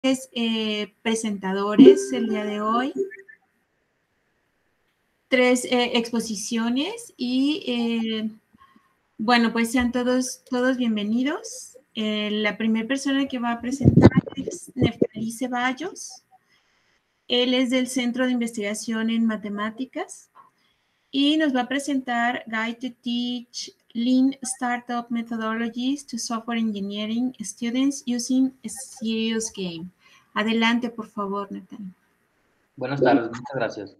presentadores el día de hoy, 3 exposiciones y bueno, pues sean todos bienvenidos. La primera persona que va a presentar es Neftalí Ceballos. Él es del Centro de Investigación en Matemáticas y nos va a presentar Guide to Teach Lean Startup Methodologies to Software Engineering Students Using a Serious Game. Adelante, por favor, Neftalí. Buenas tardes, muchas gracias.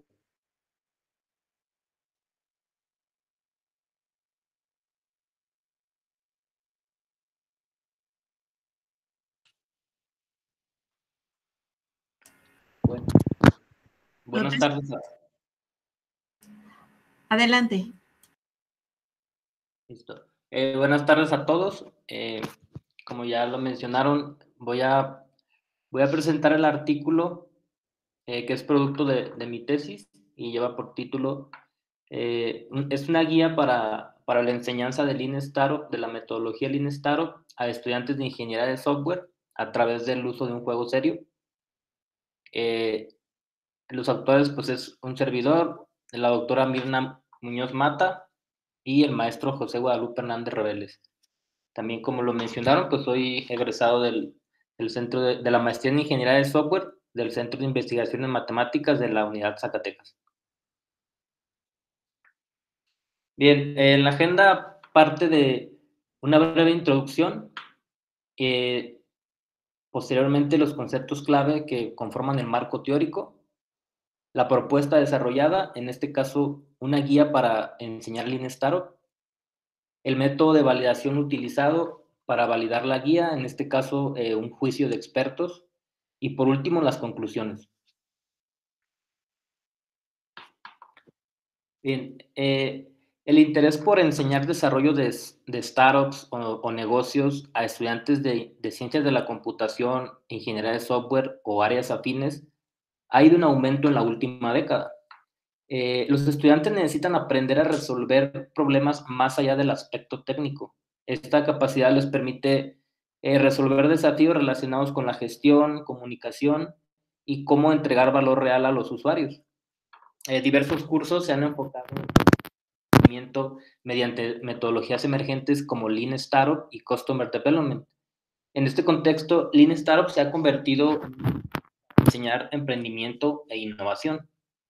Buenas tardes. Adelante. Listo. Buenas tardes a todos. Como ya lo mencionaron, voy a presentar el artículo que es producto de mi tesis y lleva por título, es una guía para la enseñanza de Lean Startup, de la metodología Lean Startup a estudiantes de ingeniería de software a través del uso de un juego serio. Los autores, pues, es un servidor, la doctora Mirna Muñoz Mata y el maestro José Guadalupe Hernández Reveles. También, como lo mencionaron, pues soy egresado del Centro de la Maestría en Ingeniería de Software del Centro de Investigación en Matemáticas de la Unidad Zacatecas. Bien, en la agenda parte de una breve introducción, posteriormente los conceptos clave que conforman el marco teórico, la propuesta desarrollada, en este caso una guía para enseñar Lean Startup, el método de validación utilizado para validar la guía, en este caso un juicio de expertos, y por último las conclusiones. Bien, el interés por enseñar desarrollo de startups o negocios a estudiantes de ciencias de la computación, ingeniería de software o áreas afines ha ido en aumento en la última década. Los estudiantes necesitan aprender a resolver problemas más allá del aspecto técnico. Esta capacidad les permite resolver desafíos relacionados con la gestión, comunicación y cómo entregar valor real a los usuarios. Diversos cursos se han enfocado en el conocimiento mediante metodologías emergentes como Lean Startup y Customer Development. En este contexto, Lean Startup se ha convertido en enseñar emprendimiento e innovación.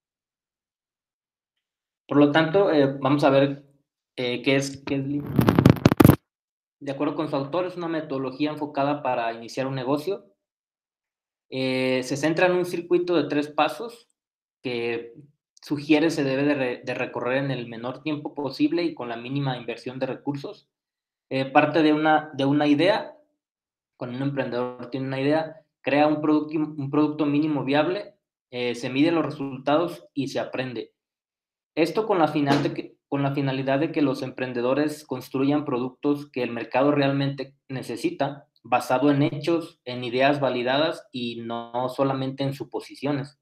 Por lo tanto, vamos a ver qué es Lean. De acuerdo con su autor, es una metodología enfocada para iniciar un negocio. Se centra en un circuito de 3 pasos que sugiere se debe de recorrer en el menor tiempo posible y con la mínima inversión de recursos. Parte de una idea, cuando un emprendedor tiene una idea, crea un producto mínimo viable, se miden los resultados y se aprende. Esto con la finalidad de que los emprendedores construyan productos que el mercado realmente necesita, basado en hechos, en ideas validadas y no solamente en suposiciones.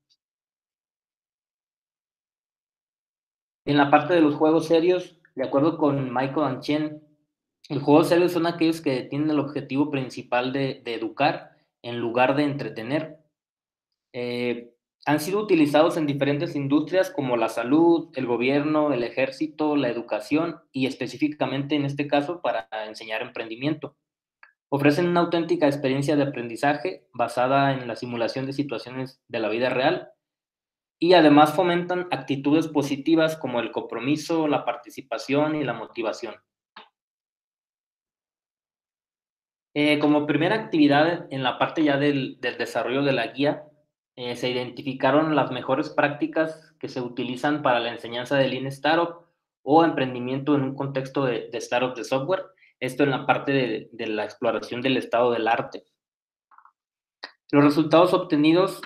En la parte de los juegos serios, de acuerdo con Michael and Chen, los juegos serios son aquellos que tienen el objetivo principal de educar en lugar de entretener. Han sido utilizados en diferentes industrias como la salud, el gobierno, el ejército, la educación y específicamente en este caso para enseñar emprendimiento. Ofrecen una auténtica experiencia de aprendizaje basada en la simulación de situaciones de la vida real y además fomentan actitudes positivas como el compromiso, la participación y la motivación. Como primera actividad en la parte ya del desarrollo de la guía, se identificaron las mejores prácticas que se utilizan para la enseñanza de Lean Startup o emprendimiento en un contexto de startup de software. Esto en la parte de la exploración del estado del arte. Los resultados obtenidos,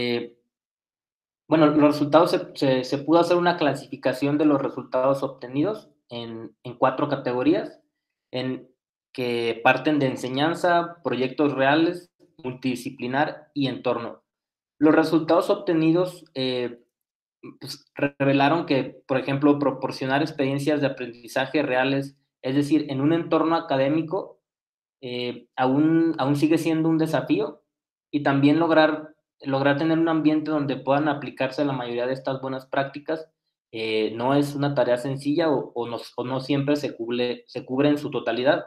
los resultados se pudo hacer una clasificación de los resultados obtenidos en 4 categorías, en que parten de enseñanza, proyectos reales, multidisciplinar y entorno. Los resultados obtenidos pues, revelaron que, por ejemplo, proporcionar experiencias de aprendizaje reales, es decir, en un entorno académico, aún sigue siendo un desafío. y también lograr tener un ambiente donde puedan aplicarse la mayoría de estas buenas prácticas. No es una tarea sencilla o no siempre se cubre en su totalidad.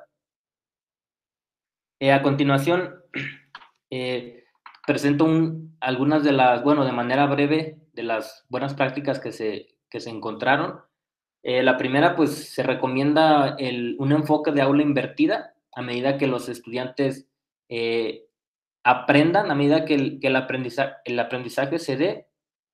A continuación, presento algunas de las, bueno, de manera breve, de las buenas prácticas que se encontraron. La primera, pues se recomienda un enfoque de aula invertida a medida que los estudiantes aprendan, a medida que el aprendizaje se dé,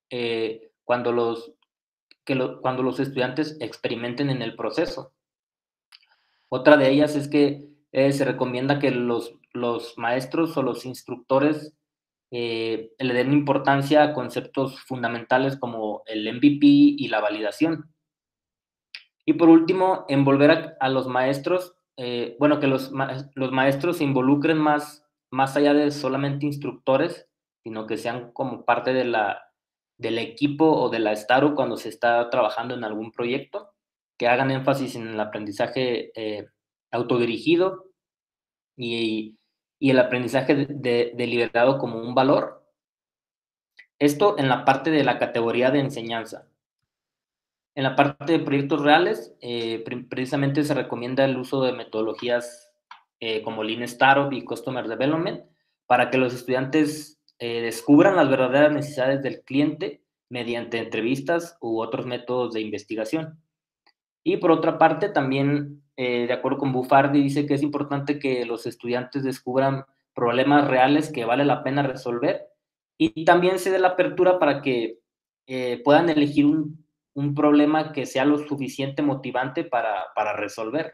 cuando los estudiantes experimenten en el proceso. Otra de ellas es que se recomienda que los maestros o los instructores le den importancia a conceptos fundamentales como el MVP y la validación. Y por último, envolver a los maestros, bueno, que los maestros se involucren más allá de solamente instructores, sino que sean como parte del equipo o de la STARU cuando se está trabajando en algún proyecto, que hagan énfasis en el aprendizaje autodirigido y, y el aprendizaje deliberado como un valor. Esto en la parte de la categoría de enseñanza. En la parte de proyectos reales, precisamente se recomienda el uso de metodologías como Lean Startup y Customer Development para que los estudiantes descubran las verdaderas necesidades del cliente mediante entrevistas u otros métodos de investigación. Y por otra parte, también, de acuerdo con Buffardi, dice que es importante que los estudiantes descubran problemas reales que vale la pena resolver y también se dé la apertura para que puedan elegir un problema que sea lo suficiente motivante para resolver.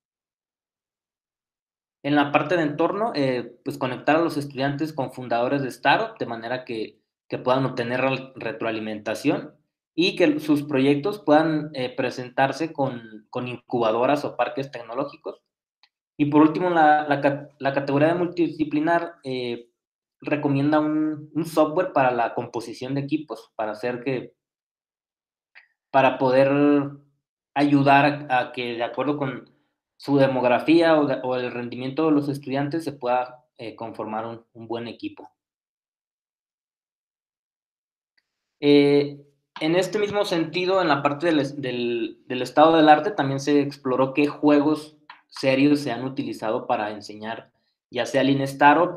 En la parte de entorno, pues conectar a los estudiantes con fundadores de startup de manera que puedan obtener retroalimentación y que sus proyectos puedan presentarse con incubadoras o parques tecnológicos. Y por último, la categoría de multidisciplinar recomienda un software para la composición de equipos, para poder ayudar a que de acuerdo con su demografía o el rendimiento de los estudiantes se pueda conformar un buen equipo. En este mismo sentido, en la parte del estado del arte, también se exploró qué juegos serios se han utilizado para enseñar, ya sea Lean Startup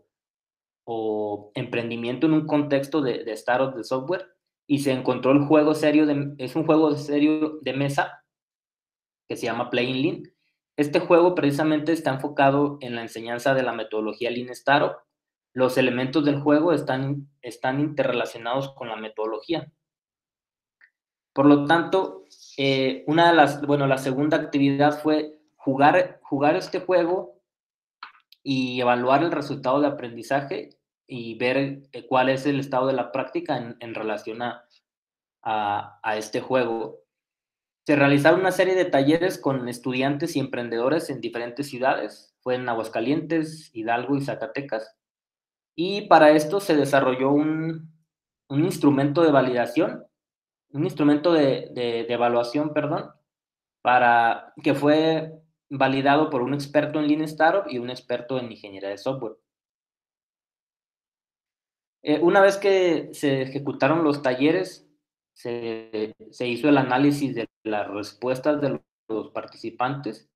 o emprendimiento en un contexto de startup de software, y se encontró el juego serio, es un juego serio de mesa que se llama Playing Lean. Este juego precisamente está enfocado en la enseñanza de la metodología Lean Startup. Los elementos del juego están interrelacionados con la metodología. Por lo tanto, la segunda actividad fue jugar este juego y evaluar el resultado de aprendizaje y ver cuál es el estado de la práctica en relación a este juego. Se realizaron una serie de talleres con estudiantes y emprendedores en diferentes ciudades, fue en Aguascalientes, Hidalgo y Zacatecas, y para esto se desarrolló un instrumento de validación, un instrumento de evaluación, perdón, que fue validado por un experto en Lean Startup y un experto en ingeniería de software. Una vez que se ejecutaron los talleres, se hizo el análisis de las respuestas de los participantes.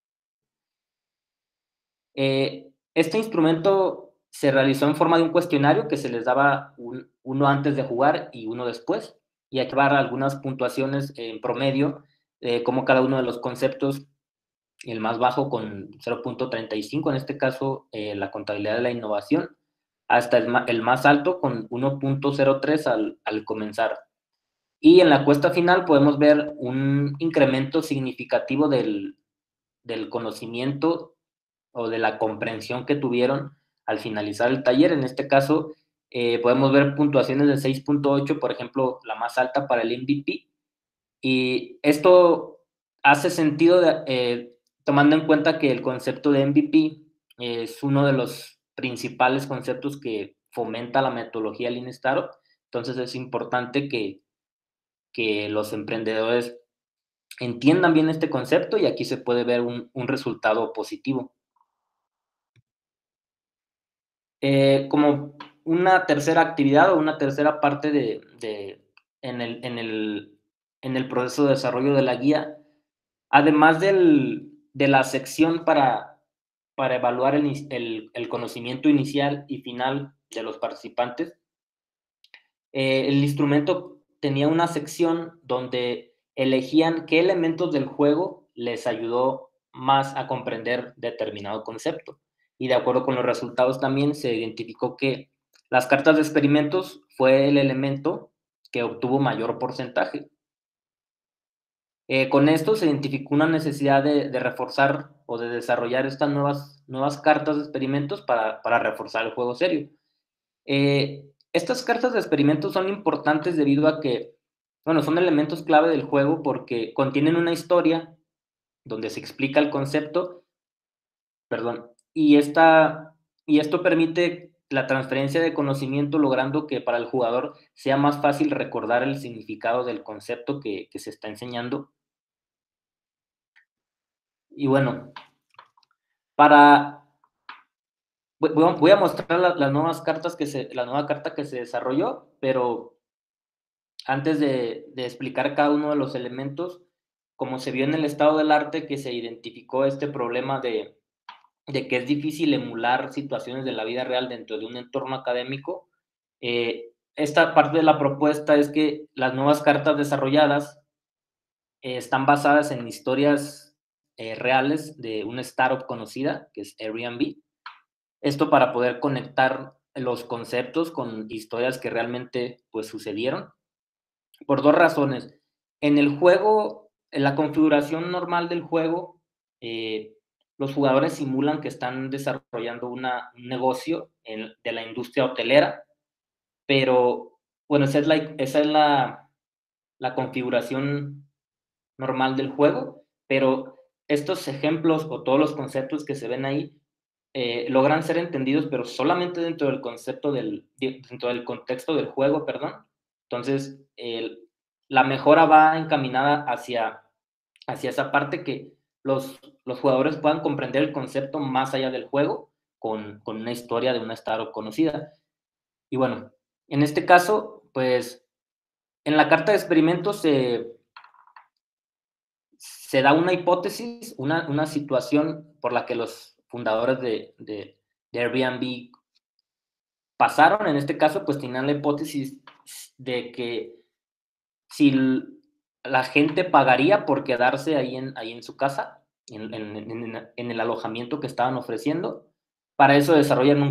Este instrumento se realizó en forma de un cuestionario que se les daba uno antes de jugar y uno después, y hay que dar algunas puntuaciones en promedio, como cada uno de los conceptos, el más bajo con 0.35, en este caso la contabilidad de la innovación, hasta el más alto con 1.03 al comenzar. Y en la cuesta final podemos ver un incremento significativo del conocimiento o de la comprensión que tuvieron al finalizar el taller. En este caso, podemos ver puntuaciones de 6.8, por ejemplo, la más alta para el MVP. Y esto hace sentido tomando en cuenta que el concepto de MVP es uno de los principales conceptos que fomenta la metodología Lean Startup. Entonces es importante que los emprendedores entiendan bien este concepto y aquí se puede ver un resultado positivo. como una tercera actividad o una tercera parte en el proceso de desarrollo de la guía, además de la sección para evaluar el conocimiento inicial y final de los participantes, el instrumento tenía una sección donde elegían qué elementos del juego les ayudó más a comprender determinado concepto. Y de acuerdo con los resultados también se identificó que las cartas de experimentos fue el elemento que obtuvo mayor porcentaje. Con esto se identificó una necesidad de reforzar o de desarrollar estas nuevas cartas de experimentos para reforzar el juego serio. Estas cartas de experimentos son importantes debido a que, bueno, son elementos clave del juego porque contienen una historia donde se explica el concepto, perdón, y esto permite la transferencia de conocimiento, logrando que para el jugador sea más fácil recordar el significado del concepto que se está enseñando. Y bueno, para voy a mostrar las nuevas cartas la nueva carta que se desarrolló, pero antes de explicar cada uno de los elementos, como se vio en el estado del arte, que se identificó este problema de que es difícil emular situaciones de la vida real dentro de un entorno académico, esta parte de la propuesta es que las nuevas cartas desarrolladas están basadas en historias reales de una startup conocida, que es Airbnb. Esto para poder conectar los conceptos con historias que realmente pues sucedieron. Por dos razones. En el juego, en la configuración normal del juego, los jugadores simulan que están desarrollando un negocio de la industria hotelera, pero bueno, esa es la configuración normal del juego, pero estos ejemplos o todos los conceptos que se ven ahí logran ser entendidos, pero solamente dentro del dentro del contexto del juego, perdón. Entonces, la mejora va encaminada hacia esa parte que los jugadores puedan comprender el concepto más allá del juego con una historia de una startup conocida. Y bueno, en este caso, pues, en la carta de experimentos se da una hipótesis, una situación por la que los fundadores de Airbnb pasaron. En este caso, pues tenían la hipótesis de que si la gente pagaría por quedarse ahí en su casa, en el alojamiento que estaban ofreciendo. Para eso desarrollan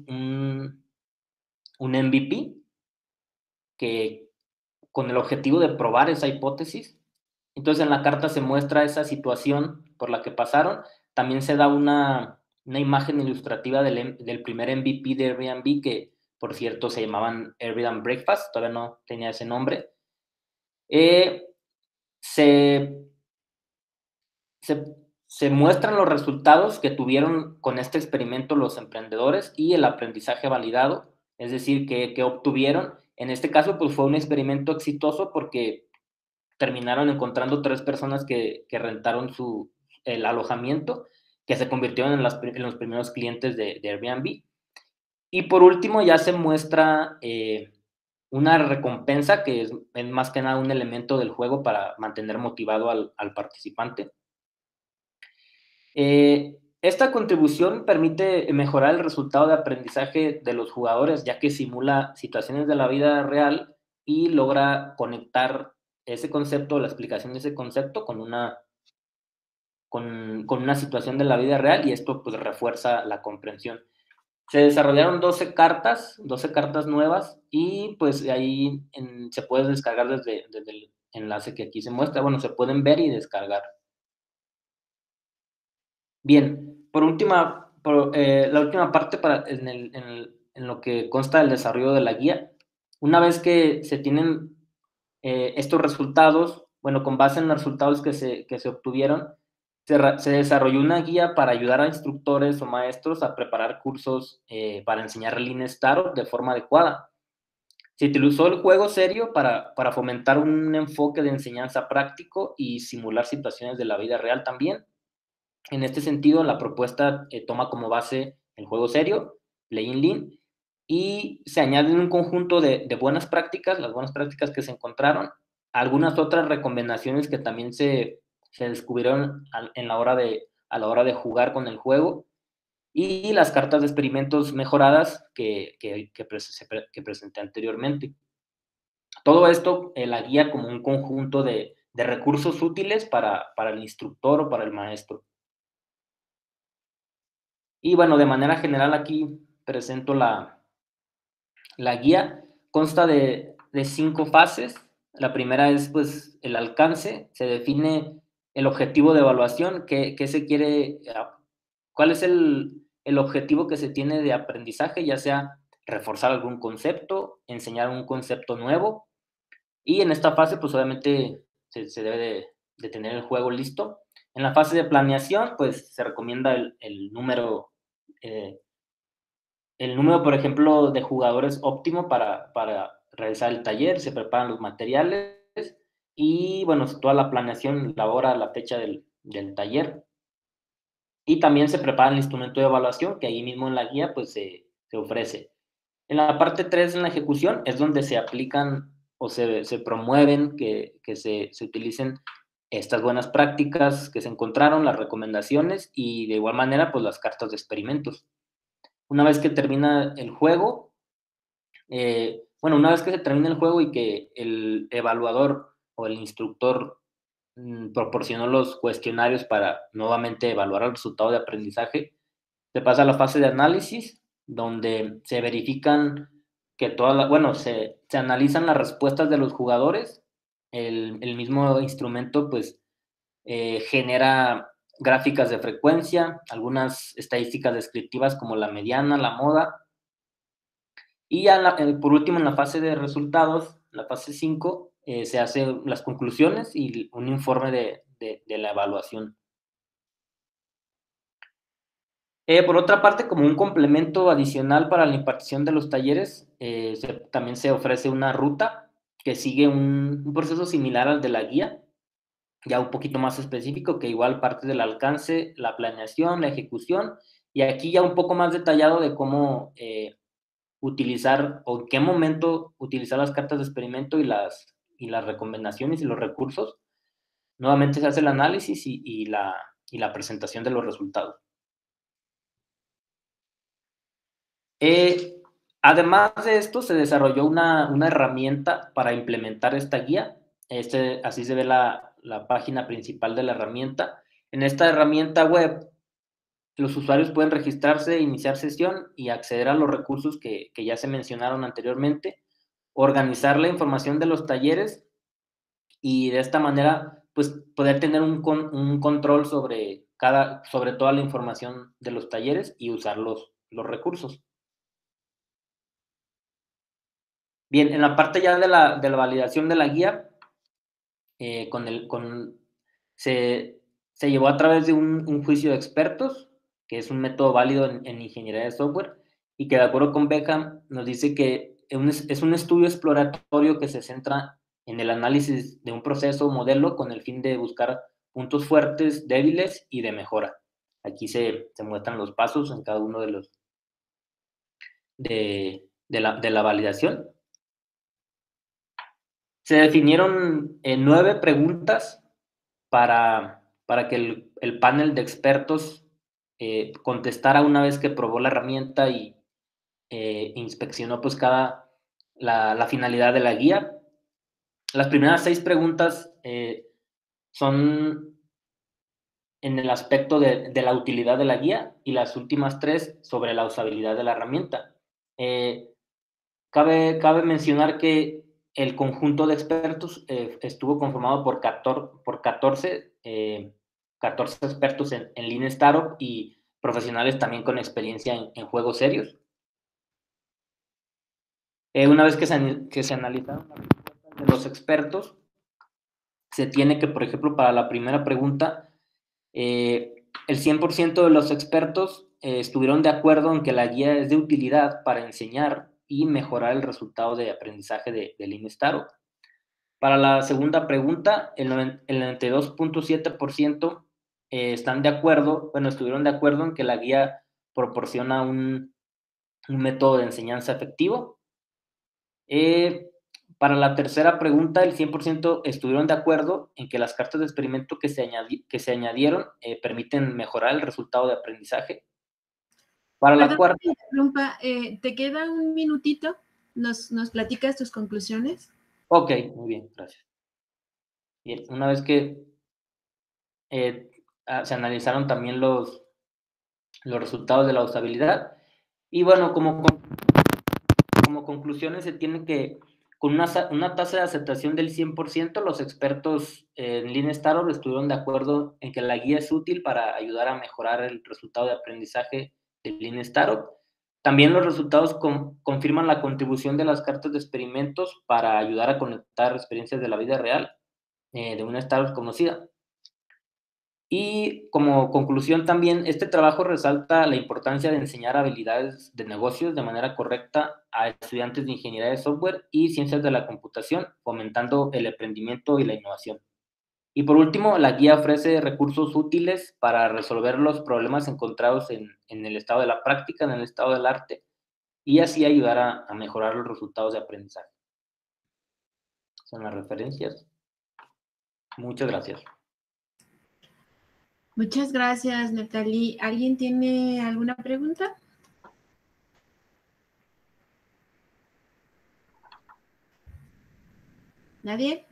un MVP que, con el objetivo de probar esa hipótesis. Entonces en la carta se muestra esa situación por la que pasaron. También se da una imagen ilustrativa del primer MVP de Airbnb, que por cierto se llamaban Airbnb Breakfast, todavía no tenía ese nombre. Se, se muestran los resultados que tuvieron con este experimento los emprendedores y el aprendizaje validado, es decir, que obtuvieron. En este caso, pues fue un experimento exitoso porque terminaron encontrando 3 personas que rentaron el alojamiento, que se convirtieron en los primeros clientes de Airbnb. Y por último, ya se muestra una recompensa que es más que nada un elemento del juego para mantener motivado al participante. Esta contribución permite mejorar el resultado de aprendizaje de los jugadores, ya que simula situaciones de la vida real y logra conectar ese concepto, la explicación de ese concepto con una situación de la vida real, y esto pues refuerza la comprensión. Se desarrollaron 12 cartas nuevas, y pues ahí se puede descargar desde el enlace que aquí se muestra. Bueno, se pueden ver y descargar. Bien, la última parte en lo que consta del desarrollo de la guía. Una vez que se tienen estos resultados, bueno, con base en los resultados que se obtuvieron, se desarrolló una guía para ayudar a instructores o maestros a preparar cursos para enseñar Lean Startup de forma adecuada. Se utilizó el juego serio para fomentar un enfoque de enseñanza práctico y simular situaciones de la vida real también. En este sentido, la propuesta toma como base el juego serio, Playing Lean, y se añaden un conjunto de buenas prácticas, las buenas prácticas que se encontraron, algunas otras recomendaciones que también se descubrieron a la hora de jugar con el juego, y las cartas de experimentos mejoradas que presenté anteriormente. Todo esto, la guía como un conjunto de recursos útiles para el instructor o para el maestro. Y bueno, de manera general aquí presento la guía. Consta de 5 fases. La primera es pues el alcance, se define el objetivo de evaluación, qué se quiere, cuál es el objetivo que se tiene de aprendizaje, ya sea reforzar algún concepto, enseñar un concepto nuevo, y en esta fase pues obviamente se debe de tener el juego listo. En la fase de planeación pues se recomienda eh, el número, por ejemplo, de jugadores óptimo para realizar el taller, se preparan los materiales y, bueno, toda la planeación, la hora, la fecha del taller. Y también se prepara el instrumento de evaluación, que ahí mismo en la guía pues se ofrece. En la parte 3, en la ejecución, es donde se aplican o se promueven que se utilicen estas buenas prácticas que se encontraron, las recomendaciones y de igual manera pues las cartas de experimentos. Una vez que termina el juego, bueno, una vez que se termina el juego y que el evaluador o el instructor proporcionó los cuestionarios para nuevamente evaluar el resultado de aprendizaje, se pasa a la fase de análisis, donde se verifican que bueno, se analizan las respuestas de los jugadores, el mismo instrumento pues genera gráficas de frecuencia, algunas estadísticas descriptivas como la mediana, la moda, y ya por último, en la fase de resultados, la fase 5, se hacen las conclusiones y un informe de la evaluación. Por otra parte, como un complemento adicional para la impartición de los talleres, también se ofrece una ruta que sigue un proceso similar al de la guía, ya un poquito más específico, que igual parte del alcance, la planeación, la ejecución, y aquí ya un poco más detallado de cómo utilizar o en qué momento utilizar las cartas de experimento y las recomendaciones y los recursos. Nuevamente se hace el análisis y la presentación de los resultados. Además de esto, se desarrolló una herramienta para implementar esta guía. Así se ve la página principal de la herramienta. En esta herramienta web, los usuarios pueden registrarse, iniciar sesión y acceder a los recursos que ya se mencionaron anteriormente, organizar la información de los talleres y de esta manera, pues, poder tener un control sobre toda la información de los talleres y usar los recursos. Bien, en la parte ya de la validación de la guía, se llevó a través de un juicio de expertos, que es un método válido en ingeniería de software, y que de acuerdo con Beckham nos dice que es un estudio exploratorio que se centra en el análisis de un proceso o modelo con el fin de buscar puntos fuertes, débiles y de mejora. Aquí se muestran los pasos en cada uno de la validación. Se definieron 9 preguntas para que el panel de expertos contestara una vez que probó la herramienta y inspeccionó pues la finalidad de la guía. Las primeras 6 preguntas son en el aspecto de la utilidad de la guía y las últimas 3 sobre la usabilidad de la herramienta. Cabe mencionar que el conjunto de expertos estuvo conformado por 14 expertos en Lean Startup y profesionales también con experiencia en juegos serios. Una vez que se analizaron las respuestas de los expertos, se tiene que, por ejemplo, para la primera pregunta, el 100% de los expertos estuvieron de acuerdo en que la guía es de utilidad para enseñar y mejorar el resultado de aprendizaje de Lean Startup. Para la segunda pregunta, el 92.7% estuvieron de acuerdo en que la guía proporciona un un método de enseñanza efectivo. Para la tercera pregunta, el 100% estuvieron de acuerdo en que las cartas de experimento que se añadieron permiten mejorar el resultado de aprendizaje. Para la Perdón que cuarta... te interrumpa, ¿te queda un minutito? ¿Nos platicas tus conclusiones? Ok, muy bien, gracias. Bien, una vez que se analizaron también los resultados de la usabilidad, y bueno, como conclusiones se tiene que, con una tasa de aceptación del 100%, los expertos en Lean Startup estuvieron de acuerdo en que la guía es útil para ayudar a mejorar el resultado de aprendizaje de Lean Startup. También los resultados confirman la contribución de las cartas de experimentos para ayudar a conectar experiencias de la vida real de una startup conocida. Y como conclusión también, este trabajo resalta la importancia de enseñar habilidades de negocios de manera correcta a estudiantes de ingeniería de software y ciencias de la computación, fomentando el emprendimiento y la innovación. Y por último, la guía ofrece recursos útiles para resolver los problemas encontrados en el estado de la práctica, en el estado del arte, y así ayudar a mejorar los resultados de aprendizaje. Son las referencias. Muchas gracias. Muchas gracias, Natalie. ¿Alguien tiene alguna pregunta? ¿Nadie?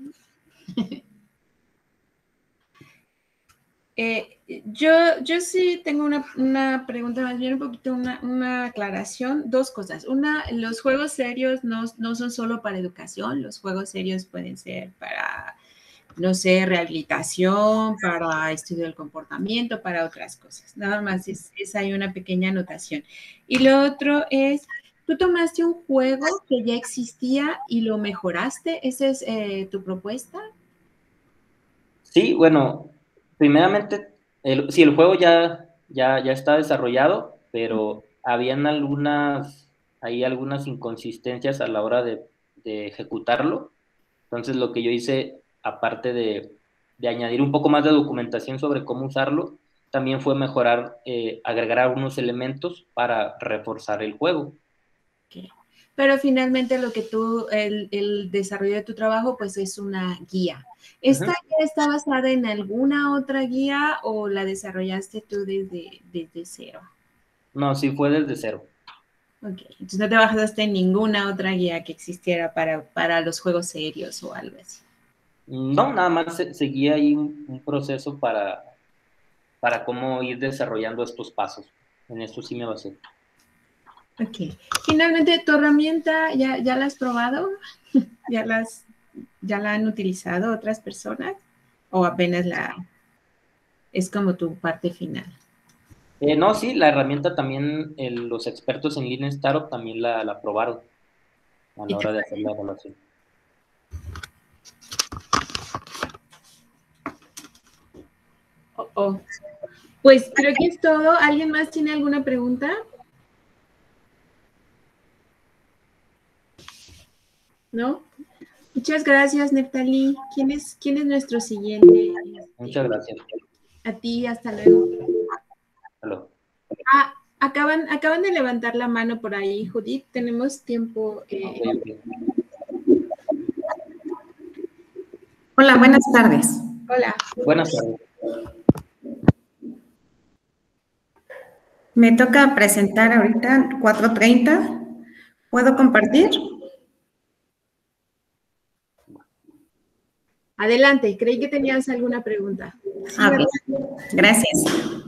Yo sí tengo una pregunta, más bien un poquito una aclaración, dos cosas. Una, los juegos serios no son solo para educación, los juegos serios pueden ser para, no sé, rehabilitación, para estudio del comportamiento, para otras cosas. Nada más es hay una pequeña anotación. Y lo otro es, tú tomaste un juego que ya existía y lo mejoraste, ¿esa es tu propuesta? Sí, bueno, primeramente, sí, el juego ya está desarrollado, pero habían algunas inconsistencias a la hora de ejecutarlo. Entonces, lo que yo hice, aparte de añadir un poco más de documentación sobre cómo usarlo, también fue mejorar, agregar algunos elementos para reforzar el juego. Okay. Pero finalmente lo que tú, el desarrollo de tu trabajo, pues es una guía. ¿Esta guía está basada en alguna otra guía o la desarrollaste tú desde cero? No, sí fue desde cero. Ok, entonces no te basaste en ninguna otra guía que existiera para los juegos serios o algo así. No, nada más seguía ahí un proceso para cómo ir desarrollando estos pasos. En esto sí me basé. Ok. Finalmente, ¿tu herramienta ya la has probado? ¿Ya la han utilizado otras personas? ¿O apenas es como tu parte final? No, sí, la herramienta también, los expertos en Lean Startup también la probaron a la ¿Y qué hora de tal? hacer la evaluación. Oh, oh. Pues creo que es todo. ¿Alguien más tiene alguna pregunta? ¿No? Muchas gracias, Neftali. ¿Quién es nuestro siguiente? Muchas gracias. A ti, hasta luego. Hasta luego. Ah, acaban de levantar la mano por ahí, Judith. Tenemos tiempo. Ok, ok. Hola, buenas tardes. Hola. Buenas tardes. Me toca presentar ahorita 4:30. ¿Puedo compartir? Adelante, creí que tenías alguna pregunta. Sí, Ok, gracias.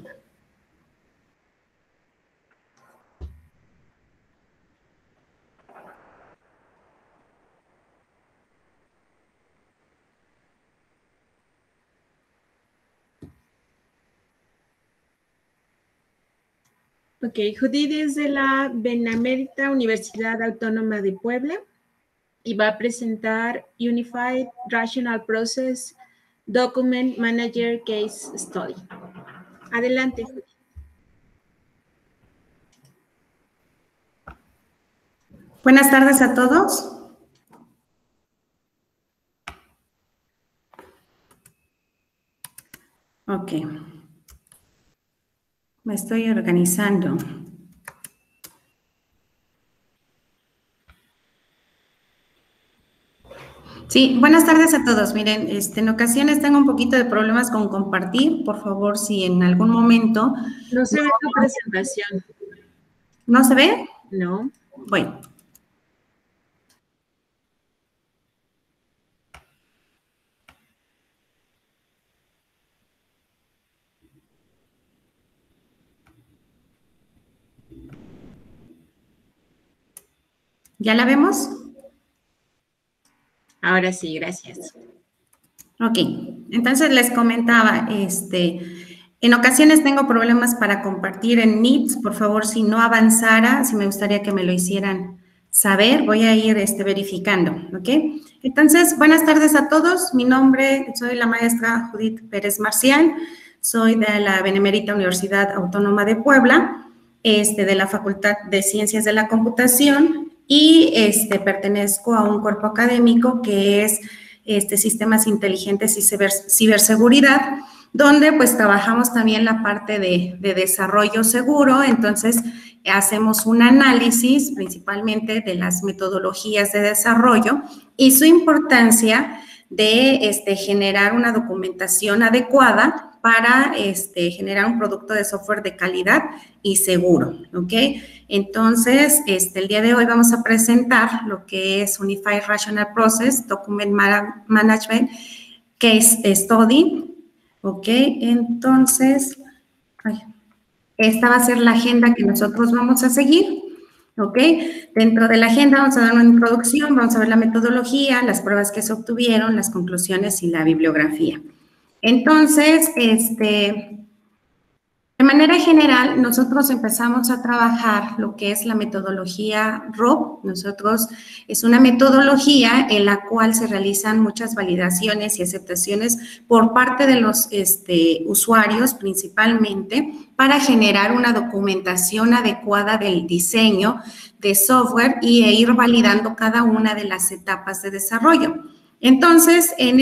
ok, Judith es de la Benemérita Universidad Autónoma de Puebla y va a presentar Unified Rational Process Document Manager Case Study. Adelante, Judith. Buenas tardes a todos. Ok. Me estoy organizando. Sí, buenas tardes a todos. Miren, en ocasiones tengo un poquito de problemas con compartir. Por favor, si en algún momento... No se ve tu presentación. ¿No se ve? No. Bueno. ¿Ya la vemos? Ahora sí, gracias. Ok, entonces les comentaba, en ocasiones tengo problemas para compartir en Meet. Por favor, si no avanzara, si me gustaría que me lo hicieran saber, voy a ir verificando, ¿ok? Entonces, buenas tardes a todos. Mi nombre, soy la maestra Judith Pérez Marcial, soy de la Benemérita Universidad Autónoma de Puebla, de la Facultad de Ciencias de la Computación y pertenezco a un cuerpo académico que es Sistemas Inteligentes y Ciberseguridad, donde pues trabajamos también la parte de desarrollo seguro. Entonces hacemos un análisis principalmente de las metodologías de desarrollo y su importancia de generar una documentación adecuada para generar un producto de software de calidad y seguro, ¿ok? Entonces, el día de hoy vamos a presentar lo que es Unified Rational Process Document Management Case Study, ¿ok? Entonces, esta va a ser la agenda que nosotros vamos a seguir, ¿ok? Dentro de la agenda vamos a dar una introducción, vamos a ver la metodología, las pruebas que se obtuvieron, las conclusiones y la bibliografía. Entonces, de manera general, nosotros empezamos a trabajar lo que es la metodología ROB. Nosotros, es una metodología en la cual se realizan muchas validaciones y aceptaciones por parte de los usuarios principalmente para generar una documentación adecuada del diseño de software e ir validando cada una de las etapas de desarrollo. Entonces, en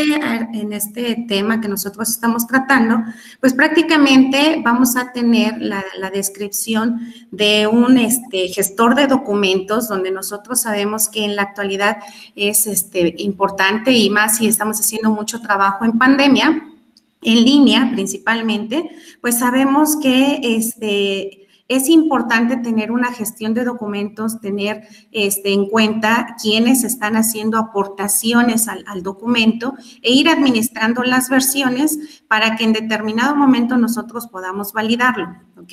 este tema que nosotros estamos tratando, pues prácticamente vamos a tener la descripción de un gestor de documentos, donde nosotros sabemos que en la actualidad es importante, y más si estamos haciendo mucho trabajo en pandemia, en línea principalmente, pues sabemos que es importante tener una gestión de documentos, tener en cuenta quiénes están haciendo aportaciones al documento e ir administrando las versiones para que en determinado momento nosotros podamos validarlo, ¿ok?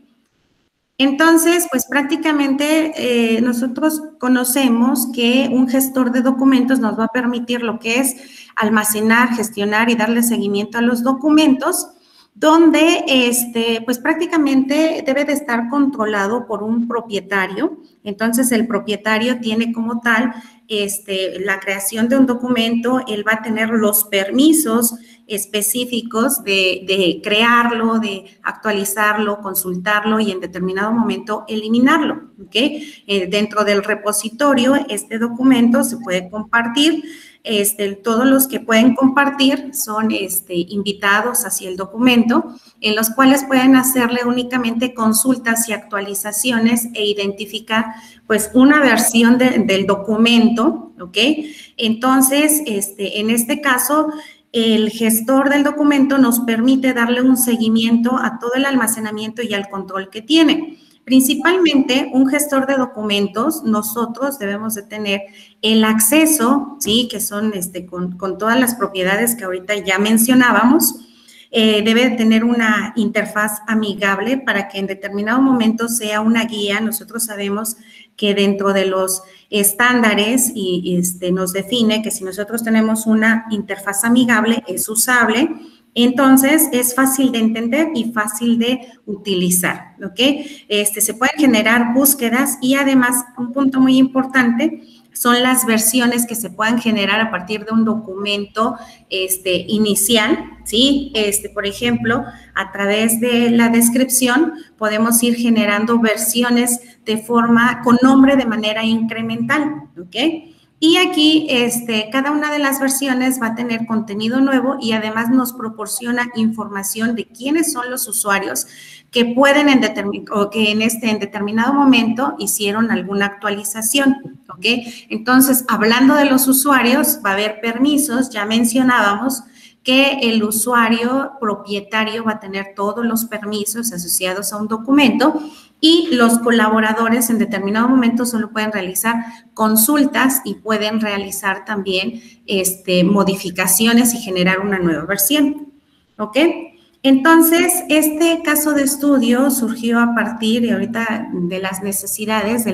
Entonces, pues prácticamente nosotros conocemos que un gestor de documentos nos va a permitir lo que es almacenar, gestionar y darle seguimiento a los documentos, donde pues prácticamente debe de estar controlado por un propietario. Entonces, el propietario tiene como tal la creación de un documento, él va a tener los permisos específicos de crearlo, de actualizarlo, consultarlo y en determinado momento eliminarlo, ¿ok? Dentro del repositorio, este documento se puede compartir. Todos los que pueden compartir son invitados hacia el documento, en los cuales pueden hacerle únicamente consultas y actualizaciones e identificar pues una versión del documento, ¿ok? Entonces, en este caso, el gestor del documento nos permite darle un seguimiento a todo el almacenamiento y al control que tiene. Principalmente, un gestor de documentos, nosotros debemos de tener el acceso, ¿sí? Que son con todas las propiedades que ahorita ya mencionábamos. Debe de tener una interfaz amigable para que en determinado momento sea una guía. Nosotros sabemos que dentro de los estándares nos define que si nosotros tenemos una interfaz amigable, es usable. Entonces, es fácil de entender y fácil de utilizar, ¿ok? Se pueden generar búsquedas y además, un punto muy importante, son las versiones que se puedan generar a partir de un documento inicial, ¿sí? Por ejemplo, a través de la descripción podemos ir generando versiones con nombre de manera incremental, ¿ok? Y aquí cada una de las versiones va a tener contenido nuevo y además nos proporciona información de quiénes son los usuarios que pueden en determinado momento hicieron alguna actualización, ¿ok? Entonces, hablando de los usuarios, va a haber permisos, ya mencionábamos que el usuario propietario va a tener todos los permisos asociados a un documento y los colaboradores en determinado momento solo pueden realizar consultas y pueden realizar también modificaciones y generar una nueva versión, ¿ok? Entonces, este caso de estudio surgió a partir de ahorita de las necesidades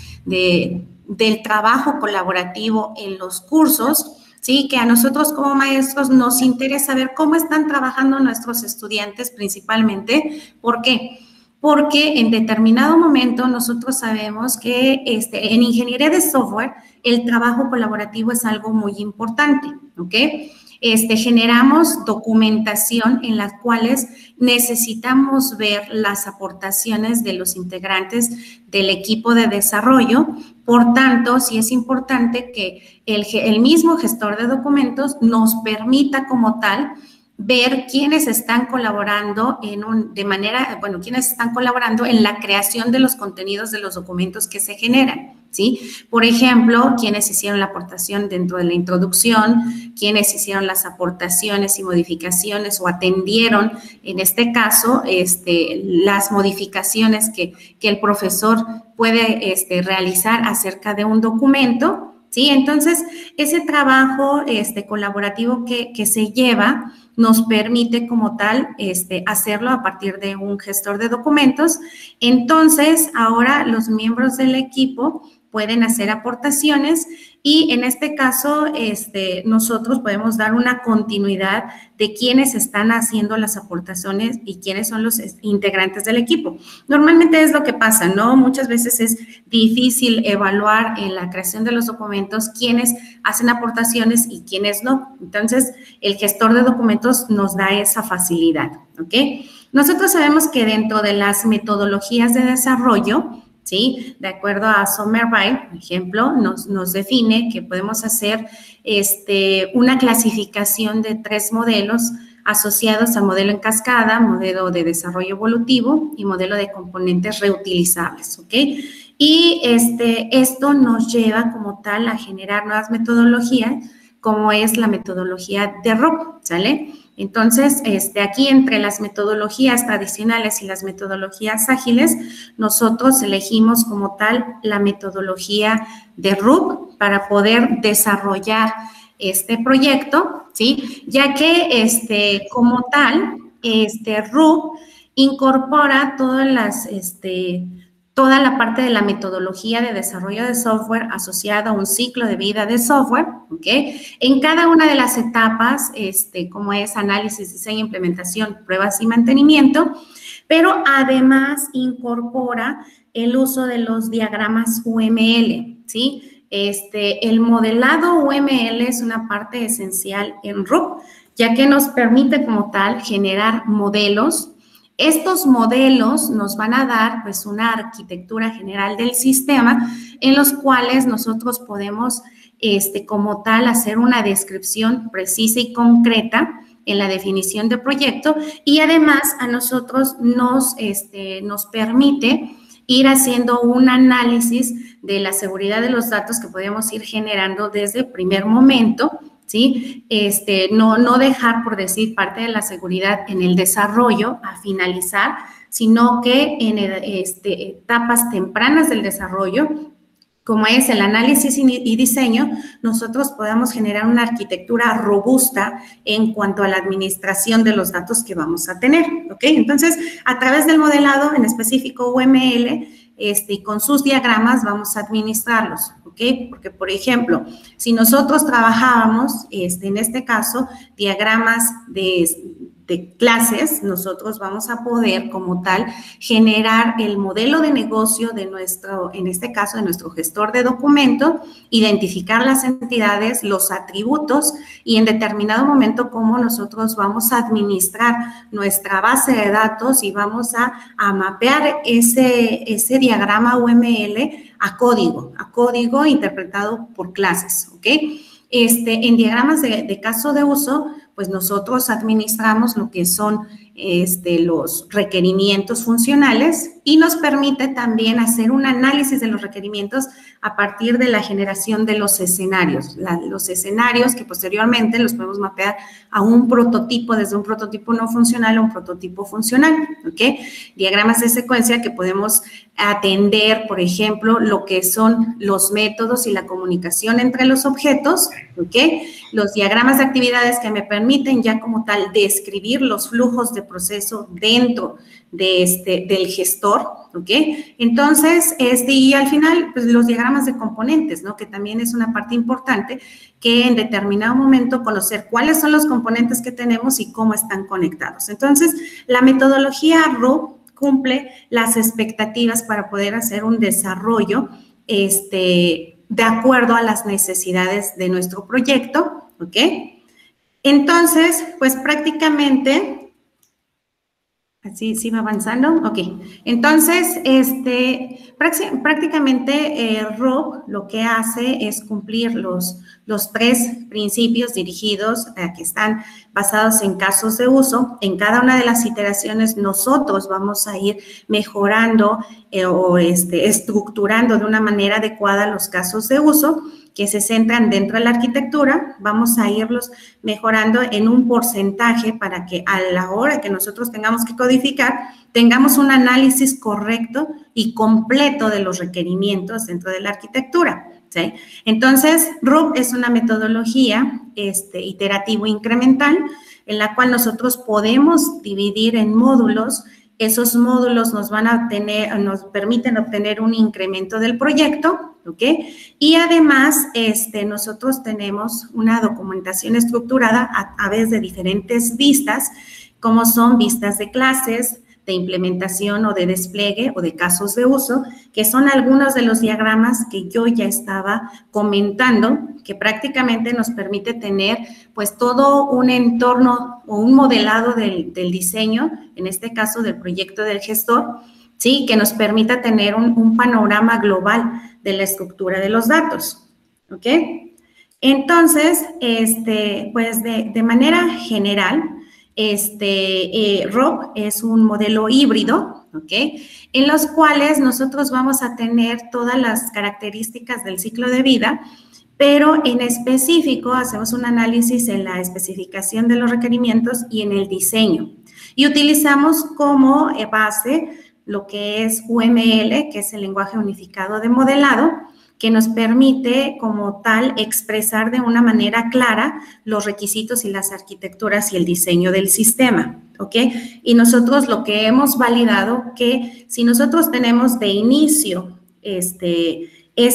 del trabajo colaborativo en los cursos, ¿sí? Que a nosotros como maestros nos interesa ver cómo están trabajando nuestros estudiantes principalmente. ¿Por qué? Porque en determinado momento nosotros sabemos que en ingeniería de software el trabajo colaborativo es algo muy importante, ¿ok? Generamos documentación en las cuales necesitamos ver las aportaciones de los integrantes del equipo de desarrollo. Por tanto, sí es importante que el mismo gestor de documentos nos permita como tal ver quiénes están colaborando quiénes están colaborando en la creación de los contenidos de los documentos que se generan, ¿sí? Por ejemplo, quienes hicieron la aportación dentro de la introducción, quienes hicieron las aportaciones y modificaciones o atendieron, en este caso, las modificaciones que el profesor puede realizar acerca de un documento, ¿sí? Entonces, ese trabajo colaborativo que se lleva nos permite como tal hacerlo a partir de un gestor de documentos. Entonces, ahora los miembros del equipo pueden hacer aportaciones y en este caso nosotros podemos dar una continuidad de quiénes están haciendo las aportaciones y quiénes son los integrantes del equipo. Normalmente es lo que pasa, ¿no? Muchas veces es difícil evaluar en la creación de los documentos quiénes hacen aportaciones y quiénes no. Entonces, el gestor de documentos nos da esa facilidad, ¿ok? Nosotros sabemos que dentro de las metodologías de desarrollo, ¿sí? De acuerdo a Somerville, por ejemplo, nos define que podemos hacer una clasificación de 3 modelos asociados a modelo en cascada, modelo de desarrollo evolutivo y modelo de componentes reutilizables, ¿ok? Y esto nos lleva como tal a generar nuevas metodologías, como es la metodología de RUP, ¿sale? Entonces, aquí entre las metodologías tradicionales y las metodologías ágiles, nosotros elegimos como tal la metodología de RUP para poder desarrollar este proyecto, ¿sí? Ya que como tal, RUP incorpora toda la parte de la metodología de desarrollo de software asociada a un ciclo de vida de software, ¿ok? En cada una de las etapas, como es análisis, diseño, implementación, pruebas y mantenimiento, pero además incorpora el uso de los diagramas UML, ¿sí? El modelado UML es una parte esencial en RUP, ya que nos permite como tal generar modelos. Estos modelos nos van a dar pues una arquitectura general del sistema en los cuales nosotros podemos como tal hacer una descripción precisa y concreta en la definición de proyecto y además a nosotros nos permite ir haciendo un análisis de la seguridad de los datos que podemos ir generando desde el primer momento, ¿sí? No dejar, por decir, parte de la seguridad en el desarrollo a finalizar, sino que en etapas tempranas del desarrollo, como es el análisis y diseño, nosotros podamos generar una arquitectura robusta en cuanto a la administración de los datos que vamos a tener, ¿ok? Entonces, a través del modelado, en específico UML, y con sus diagramas vamos a administrarlos, ¿ok? Porque, por ejemplo, si nosotros trabajábamos, en este caso, diagramas de clases, nosotros vamos a poder, como tal, generar el modelo de negocio de nuestro, en este caso, de nuestro gestor de documento, identificar las entidades, los atributos y en determinado momento cómo nosotros vamos a administrar nuestra base de datos y vamos a mapear ese diagrama UML a código interpretado por clases, ¿ok? En diagramas de caso de uso, pues nosotros administramos lo que son los requerimientos funcionales y nos permite también hacer un análisis de los requerimientos a partir de la generación de los escenarios. Los escenarios que posteriormente los podemos mapear a un prototipo, desde un prototipo no funcional a un prototipo funcional, ¿ok? Diagramas de secuencia que podemos atender, por ejemplo, lo que son los métodos y la comunicación entre los objetos, ¿ok? Los diagramas de actividades que me permiten ya como tal describir los flujos de proceso dentro de del gestor, ¿ok? Entonces, y al final, pues los diagramas de componentes, ¿no? Que también es una parte importante que en determinado momento conocer cuáles son los componentes que tenemos y cómo están conectados. Entonces, la metodología RUB cumple las expectativas para poder hacer un desarrollo, de acuerdo a las necesidades de nuestro proyecto, ¿ok? Entonces, pues prácticamente, así sí va avanzando, ok. Entonces, prácticamente RUB lo que hace es cumplir los 3 principios dirigidos que están basados en casos de uso. En cada una de las iteraciones nosotros vamos a ir mejorando o estructurando de una manera adecuada los casos de uso que se centran dentro de la arquitectura. Vamos a irlos mejorando en un porcentaje para que a la hora que nosotros tengamos que codificar, tengamos un análisis correcto y completo de los requerimientos dentro de la arquitectura, ¿sí? Entonces, RUB es una metodología iterativo incremental en la cual nosotros podemos dividir en módulos. Esos módulos nos permiten obtener un incremento del proyecto, ¿ok? Y además, nosotros tenemos una documentación estructurada a través de diferentes vistas, como son vistas de clases, de implementación o de despliegue o de casos de uso, que son algunos de los diagramas que yo ya estaba comentando, que prácticamente nos permite tener pues todo un entorno o un modelado del diseño, en este caso del proyecto del gestor, ¿sí? Que nos permita tener un panorama global de la estructura de los datos, ¿ok? Entonces, pues de manera general, RUB es un modelo híbrido, ¿ok? En los cuales nosotros vamos a tener todas las características del ciclo de vida, pero en específico hacemos un análisis en la especificación de los requerimientos y en el diseño. Y utilizamos como base lo que es UML, que es el lenguaje unificado de modelado, que nos permite como tal expresar de una manera clara los requisitos y las arquitecturas y el diseño del sistema, ¿ok? Y nosotros lo que hemos validado que si nosotros tenemos de inicio este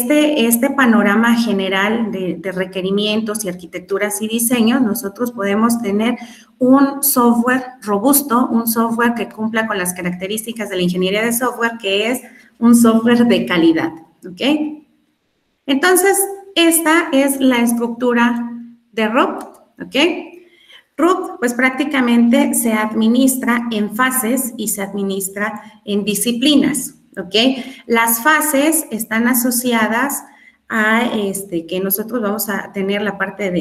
panorama general de requerimientos y arquitecturas y diseños, nosotros podemos tener un software robusto, un software que cumpla con las características de la ingeniería de software, que es un software de calidad, ¿ok? Entonces, esta es la estructura de RUB, ¿ok? RUB, pues prácticamente se administra en fases y se administra en disciplinas, ¿ok? Las fases están asociadas a que nosotros vamos a tener la parte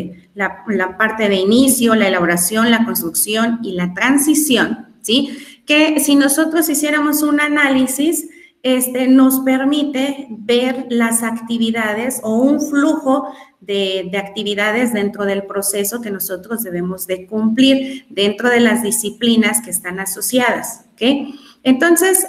de inicio, la elaboración, la construcción y la transición, ¿sí? Que si nosotros hiciéramos un análisis, nos permite ver las actividades o un flujo de actividades dentro del proceso que nosotros debemos de cumplir dentro de las disciplinas que están asociadas, ¿ok? Entonces,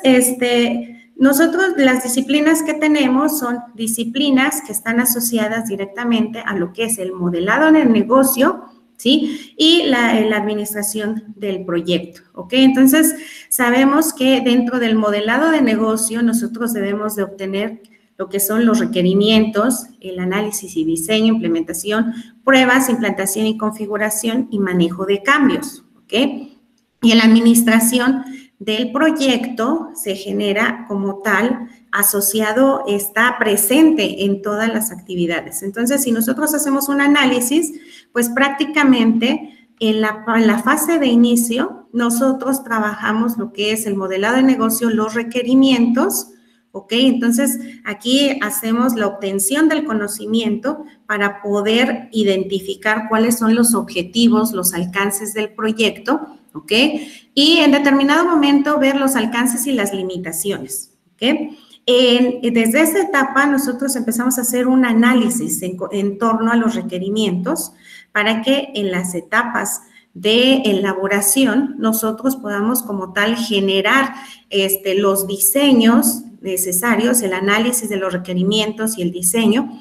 nosotros las disciplinas que tenemos son disciplinas que están asociadas directamente a lo que es el modelado en el negocio, ¿sí? Y la administración del proyecto, ¿ok? Entonces, sabemos que dentro del modelado de negocio nosotros debemos de obtener lo que son los requerimientos, el análisis y diseño, implementación, pruebas, implantación y configuración y manejo de cambios, ¿ok? Y en la administración del proyecto se genera como tal asociado, está presente en todas las actividades. Entonces, si nosotros hacemos un análisis, pues prácticamente en la fase de inicio, nosotros trabajamos lo que es el modelado de negocio, los requerimientos, ¿ok? Entonces, aquí hacemos la obtención del conocimiento para poder identificar cuáles son los objetivos, los alcances del proyecto, ¿ok? Y en determinado momento ver los alcances y las limitaciones, ¿ok? Desde esta etapa nosotros empezamos a hacer un análisis en torno a los requerimientos para que en las etapas de elaboración nosotros podamos como tal generar los diseños necesarios, el análisis de los requerimientos y el diseño,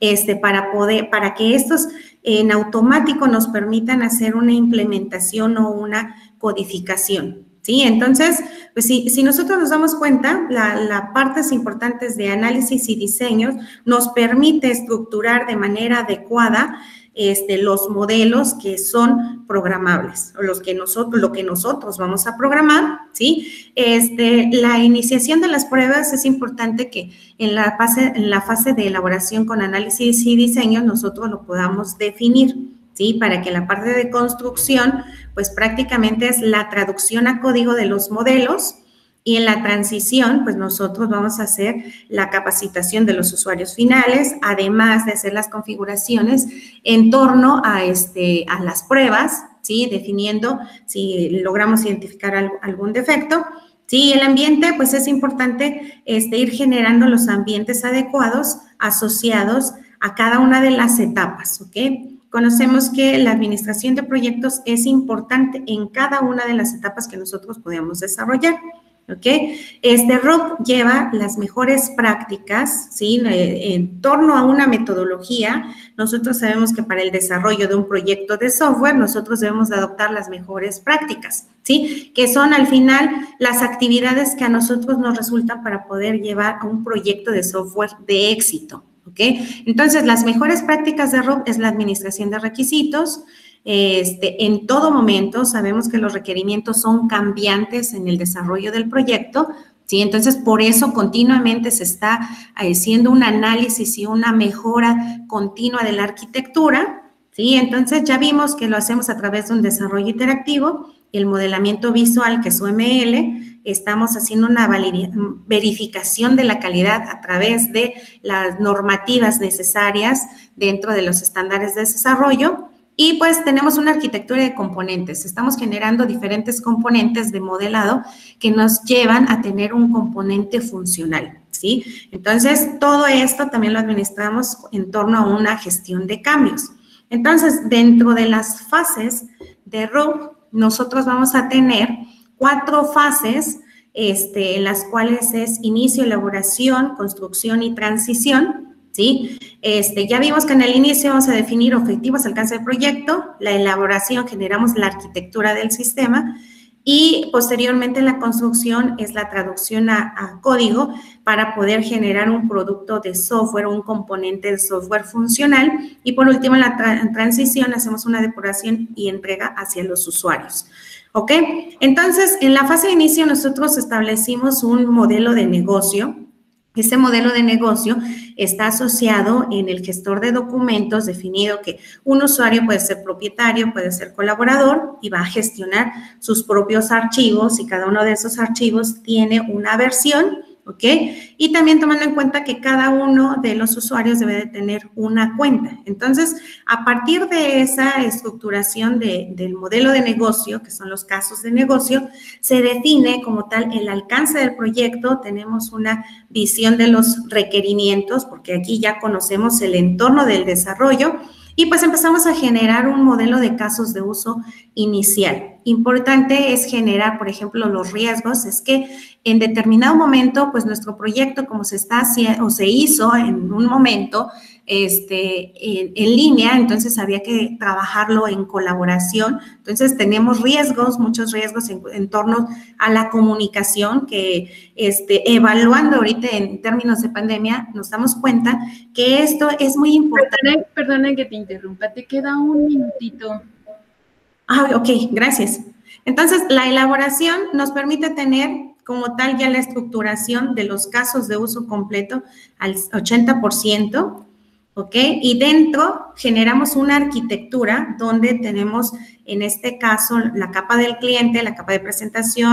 para que estos en automático nos permitan hacer una implementación o una codificación, ¿sí? Entonces, pues si nosotros nos damos cuenta, las partes importantes de análisis y diseños nos permite estructurar de manera adecuada los modelos que son programables, o lo que nosotros vamos a programar, ¿sí? La iniciación de las pruebas es importante que en la fase de elaboración con análisis y diseño nosotros lo podamos definir, ¿sí? Para que la parte de construcción, pues prácticamente es la traducción a código de los modelos. Y en la transición, pues nosotros vamos a hacer la capacitación de los usuarios finales, además de hacer las configuraciones en torno a las pruebas, ¿sí? Definiendo si logramos identificar algún defecto. Sí, el ambiente, pues es importante ir generando los ambientes adecuados asociados a cada una de las etapas, ¿ok? Conocemos que la administración de proyectos es importante en cada una de las etapas que nosotros podemos desarrollar. ¿Ok? RUP lleva las mejores prácticas, ¿sí? En torno a una metodología. Nosotros sabemos que para el desarrollo de un proyecto de software, nosotros debemos de adoptar las mejores prácticas, ¿sí? Que son al final las actividades que a nosotros nos resultan para poder llevar a un proyecto de software de éxito, ¿ok? Entonces, las mejores prácticas de RUP es la administración de requisitos. En todo momento sabemos que los requerimientos son cambiantes en el desarrollo del proyecto, ¿sí? Entonces, por eso continuamente se está haciendo un análisis y una mejora continua de la arquitectura, ¿sí? Entonces, ya vimos que lo hacemos a través de un desarrollo iterativo, el modelamiento visual, que es UML, estamos haciendo una verificación de la calidad a través de las normativas necesarias dentro de los estándares de desarrollo. Y pues tenemos una arquitectura de componentes. Estamos generando diferentes componentes de modelado que nos llevan a tener un componente funcional, ¿sí? Entonces, todo esto también lo administramos en torno a una gestión de cambios. Entonces, dentro de las fases de RUP, nosotros vamos a tener 4 fases en las cuales es inicio, elaboración, construcción y transición, ¿sí? Ya vimos que en el inicio vamos a definir objetivos, alcance del proyecto, la elaboración, generamos la arquitectura del sistema y posteriormente la construcción es la traducción a código para poder generar un producto de software, un componente de software funcional y por último en la transición hacemos una depuración y entrega hacia los usuarios. ¿Ok? Entonces, en la fase de inicio nosotros establecimos un modelo de negocio. Ese modelo de negocio está asociado en el gestor de documentos, definido que un usuario puede ser propietario, puede ser colaborador y va a gestionar sus propios archivos y cada uno de esos archivos tiene una versión, ¿ok? Y también tomando en cuenta que cada uno de los usuarios debe de tener una cuenta. Entonces, a partir de esa estructuración del modelo de negocio, que son los casos de negocio, se define como tal el alcance del proyecto, tenemos una visión de los requerimientos, porque aquí ya conocemos el entorno del desarrollo, y pues empezamos a generar un modelo de casos de uso inicial. Importante es generar, por ejemplo, los riesgos. Es que en determinado momento, pues nuestro proyecto, como se está haciendo o se hizo en un momento en línea, entonces había que trabajarlo en colaboración. Entonces tenemos riesgos, muchos riesgos en torno a la comunicación que evaluando ahorita en términos de pandemia, nos damos cuenta que esto es muy importante. Perdona que te interrumpa, te queda un minutito. Ah, ok, gracias. Entonces, la elaboración nos permite tener como tal ya la estructuración de los casos de uso completo al 80%, ¿ok? Y dentro generamos una arquitectura donde tenemos, en este caso, la capa del cliente, la capa de presentación,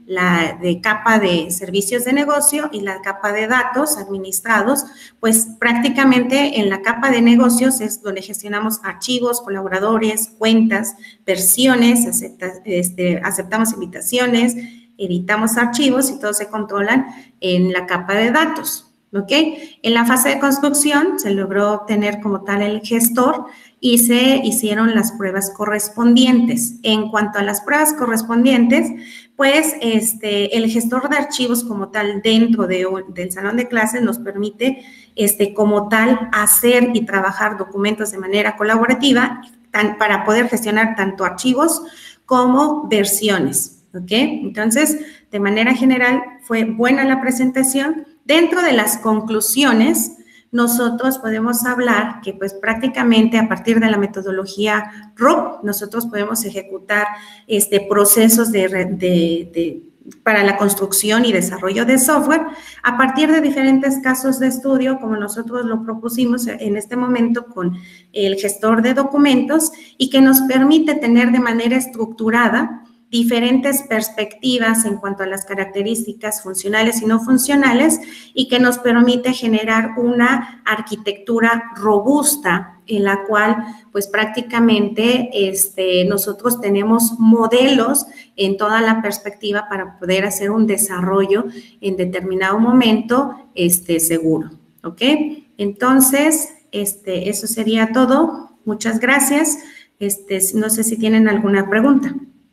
la de capa de servicios de negocio y la capa de datos administrados, pues prácticamente en la capa de negocios es donde gestionamos archivos, colaboradores, cuentas, versiones, aceptamos invitaciones, editamos archivos y todos se controlan en la capa de datos. ¿Ok? En la fase de construcción se logró tener como tal el gestor y se hicieron las pruebas correspondientes. En cuanto a las pruebas correspondientes, pues el gestor de archivos como tal dentro del salón de clases nos permite como tal hacer y trabajar documentos de manera colaborativa para poder gestionar tanto archivos como versiones. ¿Ok? Entonces, de manera general, fue buena la presentación. Dentro de las conclusiones, nosotros podemos hablar que pues prácticamente a partir de la metodología RUP, nosotros podemos ejecutar procesos para la construcción y desarrollo de software a partir de diferentes casos de estudio, como nosotros lo propusimos en este momento con el gestor de documentos y que nos permite tener de manera estructurada diferentes perspectivas en cuanto a las características funcionales y no funcionales y que nos permite generar una arquitectura robusta en la cual pues prácticamente nosotros tenemos modelos en toda la perspectiva para poder hacer un desarrollo en determinado momento seguro, ¿ok? Entonces, eso sería todo. Muchas gracias. No sé si tienen alguna pregunta.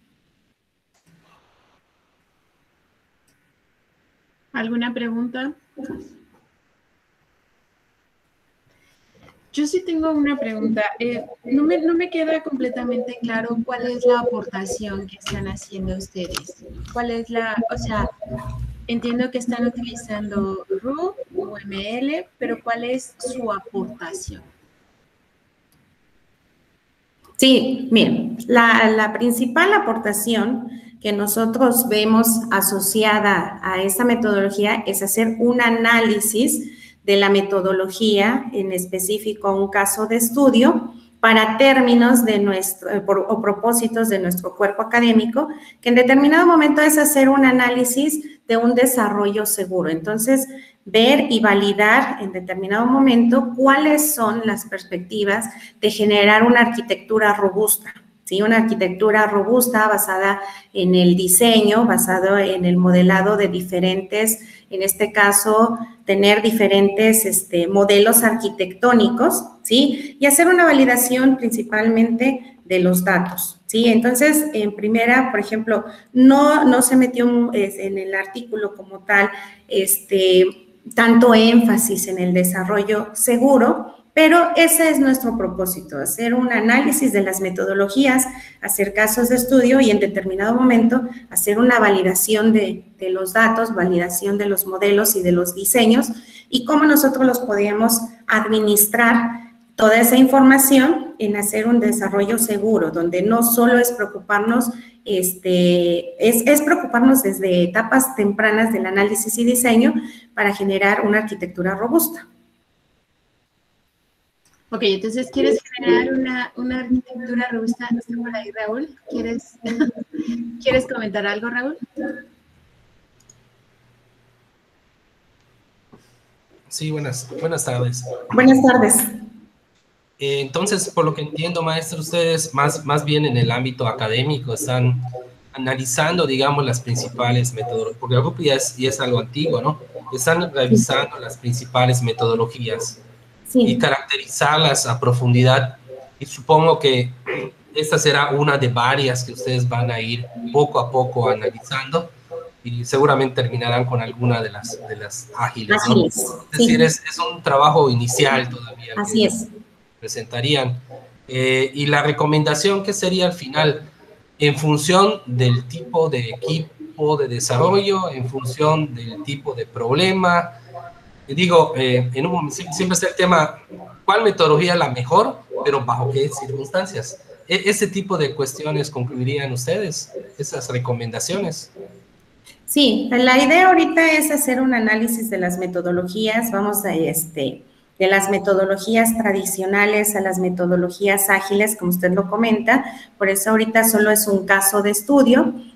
¿Alguna pregunta? Yo sí tengo una pregunta. No me queda completamente claro cuál es la aportación que están haciendo ustedes. ¿Cuál es o sea, entiendo que están utilizando RUB o ML, pero ¿cuál es su aportación? Sí, miren, la principal aportación que nosotros vemos asociada a esta metodología es hacer un análisis de la metodología, en específico un caso de estudio, para términos de o propósitos de nuestro cuerpo académico, que en determinado momento es hacer un análisis de un desarrollo seguro. Entonces, ver y validar en determinado momento cuáles son las perspectivas de generar una arquitectura robusta. ¿Sí? Una arquitectura robusta basada en el diseño, basado en el modelado de diferentes, en este caso, tener diferentes modelos arquitectónicos, ¿sí? Y hacer una validación principalmente de los datos, ¿sí? Entonces, en primera, por ejemplo, no se metió en el artículo como tal, tanto énfasis en el desarrollo seguro, pero ese es nuestro propósito, hacer un análisis de las metodologías, hacer casos de estudio y en determinado momento hacer una validación de los datos, validación de los modelos y de los diseños y cómo nosotros los podíamos administrar toda esa información en hacer un desarrollo seguro, donde no solo es preocuparnos, es preocuparnos desde etapas tempranas del análisis y diseño para generar una arquitectura robusta. Ok, entonces, ¿quieres generar una arquitectura robusta? ¿Está por ahí, Raúl? ¿Quieres comentar algo, Raúl? Sí, buenas tardes. Buenas tardes. Entonces, por lo que entiendo, maestro, ustedes más bien en el ámbito académico están analizando, digamos, las principales metodologías, porque el grupo ya es algo antiguo, ¿no? Están revisando las principales metodologías. Sí. Y caracterizarlas a profundidad. Y supongo que esta será una de varias que ustedes van a ir poco a poco analizando y seguramente terminarán con alguna de las ágiles, ¿no? Así Es decir, es un trabajo inicial todavía. Así es. Presentarían. Y la recomendación que sería al final, en función del tipo de equipo de desarrollo, en función del tipo de problema. Digo, siempre es el tema, ¿cuál metodología es la mejor, pero bajo qué circunstancias? ¿Ese tipo de cuestiones concluirían ustedes, esas recomendaciones? Sí, la idea ahorita es hacer un análisis de las metodologías, vamos a de las metodologías tradicionales a las metodologías ágiles, como usted lo comenta, por eso ahorita solo es un caso de estudio,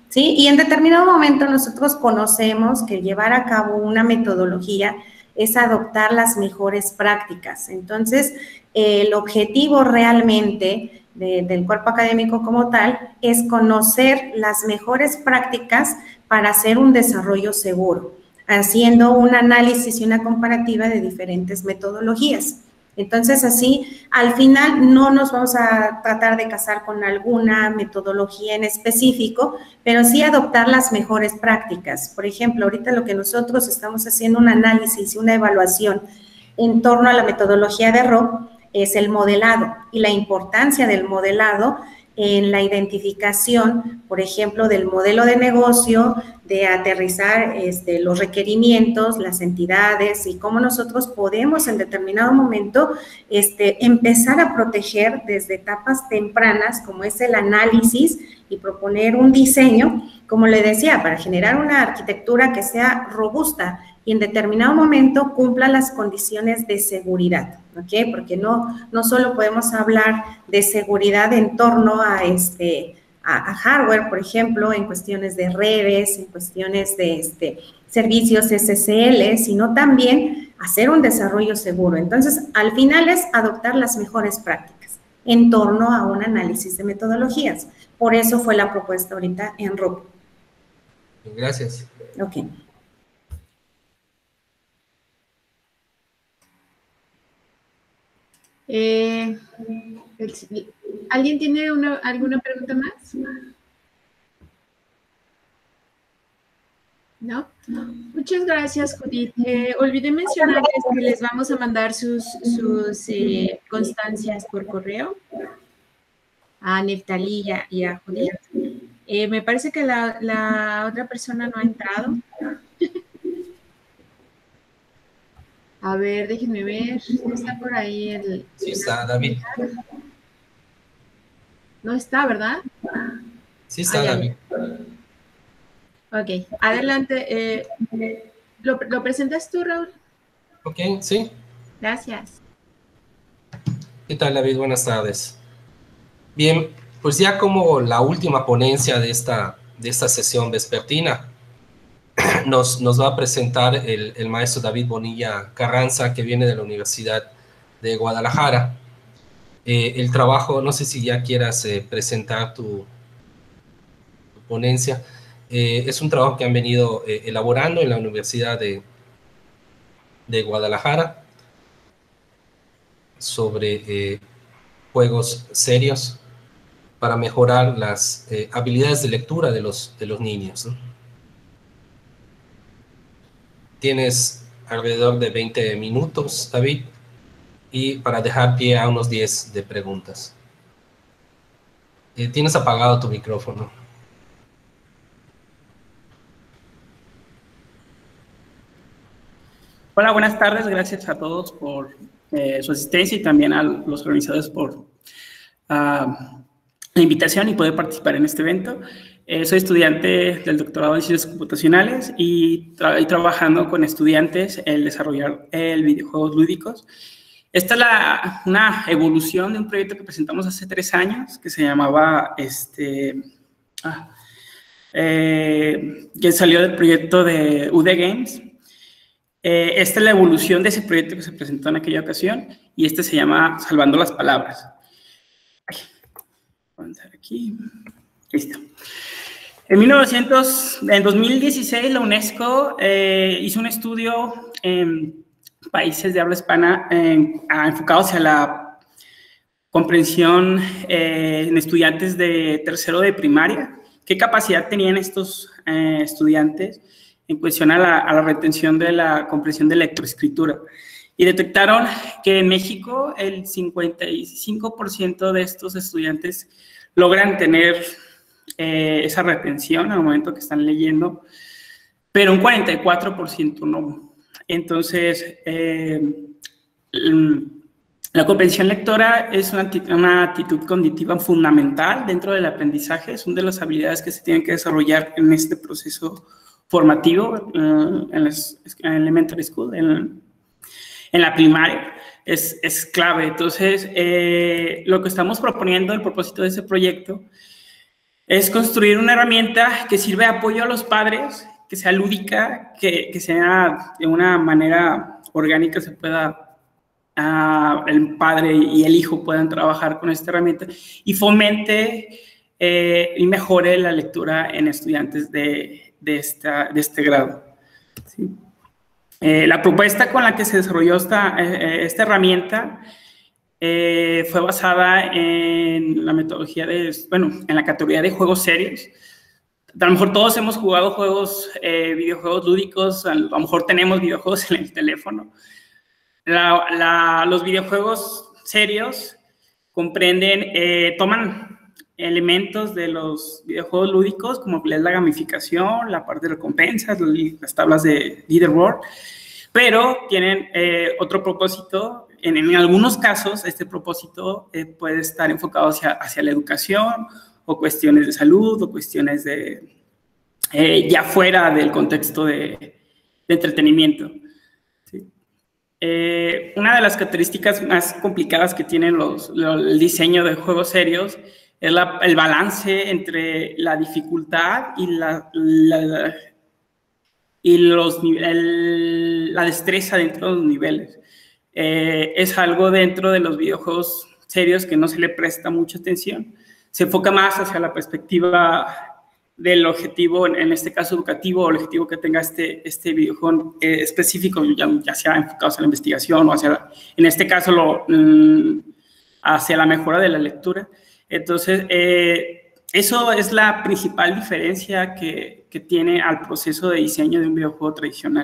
¿sí? Y en determinado momento nosotros conocemos que llevar a cabo una metodología es adoptar las mejores prácticas. Entonces, el objetivo realmente del cuerpo académico como tal es conocer las mejores prácticas para hacer un desarrollo seguro, haciendo un análisis y una comparativa de diferentes metodologías. Entonces, así, al final no nos vamos a tratar de casar con alguna metodología en específico, pero sí adoptar las mejores prácticas. Por ejemplo, ahorita lo que nosotros estamos haciendo un análisis y una evaluación en torno a la metodología de ROC es el modelado y la importancia del modelado en la identificación, por ejemplo, del modelo de negocio, de aterrizar los requerimientos, las entidades y cómo nosotros podemos en determinado momento empezar a proteger desde etapas tempranas, como es el análisis y proponer un diseño, como le decía, para generar una arquitectura que sea robusta y en determinado momento cumpla las condiciones de seguridad, ¿ok? Porque no solo podemos hablar de seguridad en torno a hardware, por ejemplo, en cuestiones de redes, en cuestiones de servicios SSL, sino también hacer un desarrollo seguro. Entonces, al final es adoptar las mejores prácticas en torno a un análisis de metodologías. Por eso fue la propuesta ahorita en ROC. Gracias. Ok. ¿Alguien tiene alguna pregunta más? ¿No? Muchas gracias, Judith. Olvidé mencionarles que les vamos a mandar sus constancias por correo a Neftalí y a Judith. Me parece que la otra persona no ha entrado. A ver, déjenme ver. ¿Está por ahí el...? Sí está, David. No está, ¿verdad? Sí está, David. Ok, adelante. ¿Lo presentas tú, Raúl? Ok, sí. Gracias. ¿Qué tal, David? Buenas tardes. Bien, pues ya como la última ponencia de esta sesión vespertina, nos va a presentar el maestro David Bonilla Carranza, que viene de la Universidad de Guadalajara. El trabajo, no sé si ya quieras presentar tu ponencia, es un trabajo que han venido elaborando en la Universidad de Guadalajara sobre juegos serios para mejorar las habilidades de lectura de los niños, ¿no? Tienes alrededor de 20 minutos, David, y para dejar pie a unos 10 de preguntas. Tienes apagado tu micrófono. Hola, buenas tardes. Gracias a todos por su asistencia y también a los organizadores por la invitación y poder participar en este evento. Soy estudiante del doctorado en Ciencias Computacionales y trabajando con estudiantes el desarrollar videojuegos lúdicos. Esta es una evolución de un proyecto que presentamos hace 3 años que se llamaba, que salió del proyecto de UD Games. Esta es la evolución de ese proyecto que se presentó en aquella ocasión y este se llama Salvando las Palabras. Vamos a ver aquí. Listo. En 2016 la UNESCO hizo un estudio en países de habla hispana enfocado hacia la comprensión en estudiantes de tercero de primaria. ¿Qué capacidad tenían estos estudiantes en cuestión a la retención de la comprensión de lectoescritura? Y detectaron que en México el 55% de estos estudiantes logran tener esa retención al momento que están leyendo, pero un 44% no. Entonces, la comprensión lectora es una actitud cognitiva fundamental dentro del aprendizaje. Es una de las habilidades que se tienen que desarrollar en este proceso formativo en elementary school, en la primaria. Es clave. Entonces, lo que estamos proponiendo, el propósito de ese proyecto, es construir una herramienta que sirve de apoyo a los padres, que sea lúdica, que sea de una manera orgánica, se pueda, el padre y el hijo puedan trabajar con esta herramienta y fomente y mejore la lectura en estudiantes de este grado. ¿Sí? La propuesta con la que se desarrolló esta herramienta fue basada en la metodología en la categoría de juegos serios. A lo mejor todos hemos jugado videojuegos lúdicos, a lo mejor tenemos videojuegos en el teléfono. Los videojuegos serios toman elementos de los videojuegos lúdicos, como es la gamificación, la parte de recompensas, las tablas de leaderboard, pero tienen otro propósito. En algunos casos, este propósito puede estar enfocado hacia la educación, o cuestiones de salud, o cuestiones ya fuera del contexto de entretenimiento. ¿Sí? Una de las características más complicadas que tienen el diseño de juegos serios es el balance entre la dificultad y la destreza dentro de los niveles. Es algo dentro de los videojuegos serios que no se le presta mucha atención. Se enfoca más hacia la perspectiva del objetivo, en este caso educativo, o el objetivo que tenga este videojuego específico, ya sea enfocado hacia la investigación o en este caso, hacia la mejora de la lectura. Entonces, eso es la principal diferencia que tiene al proceso de diseño de un videojuego tradicional.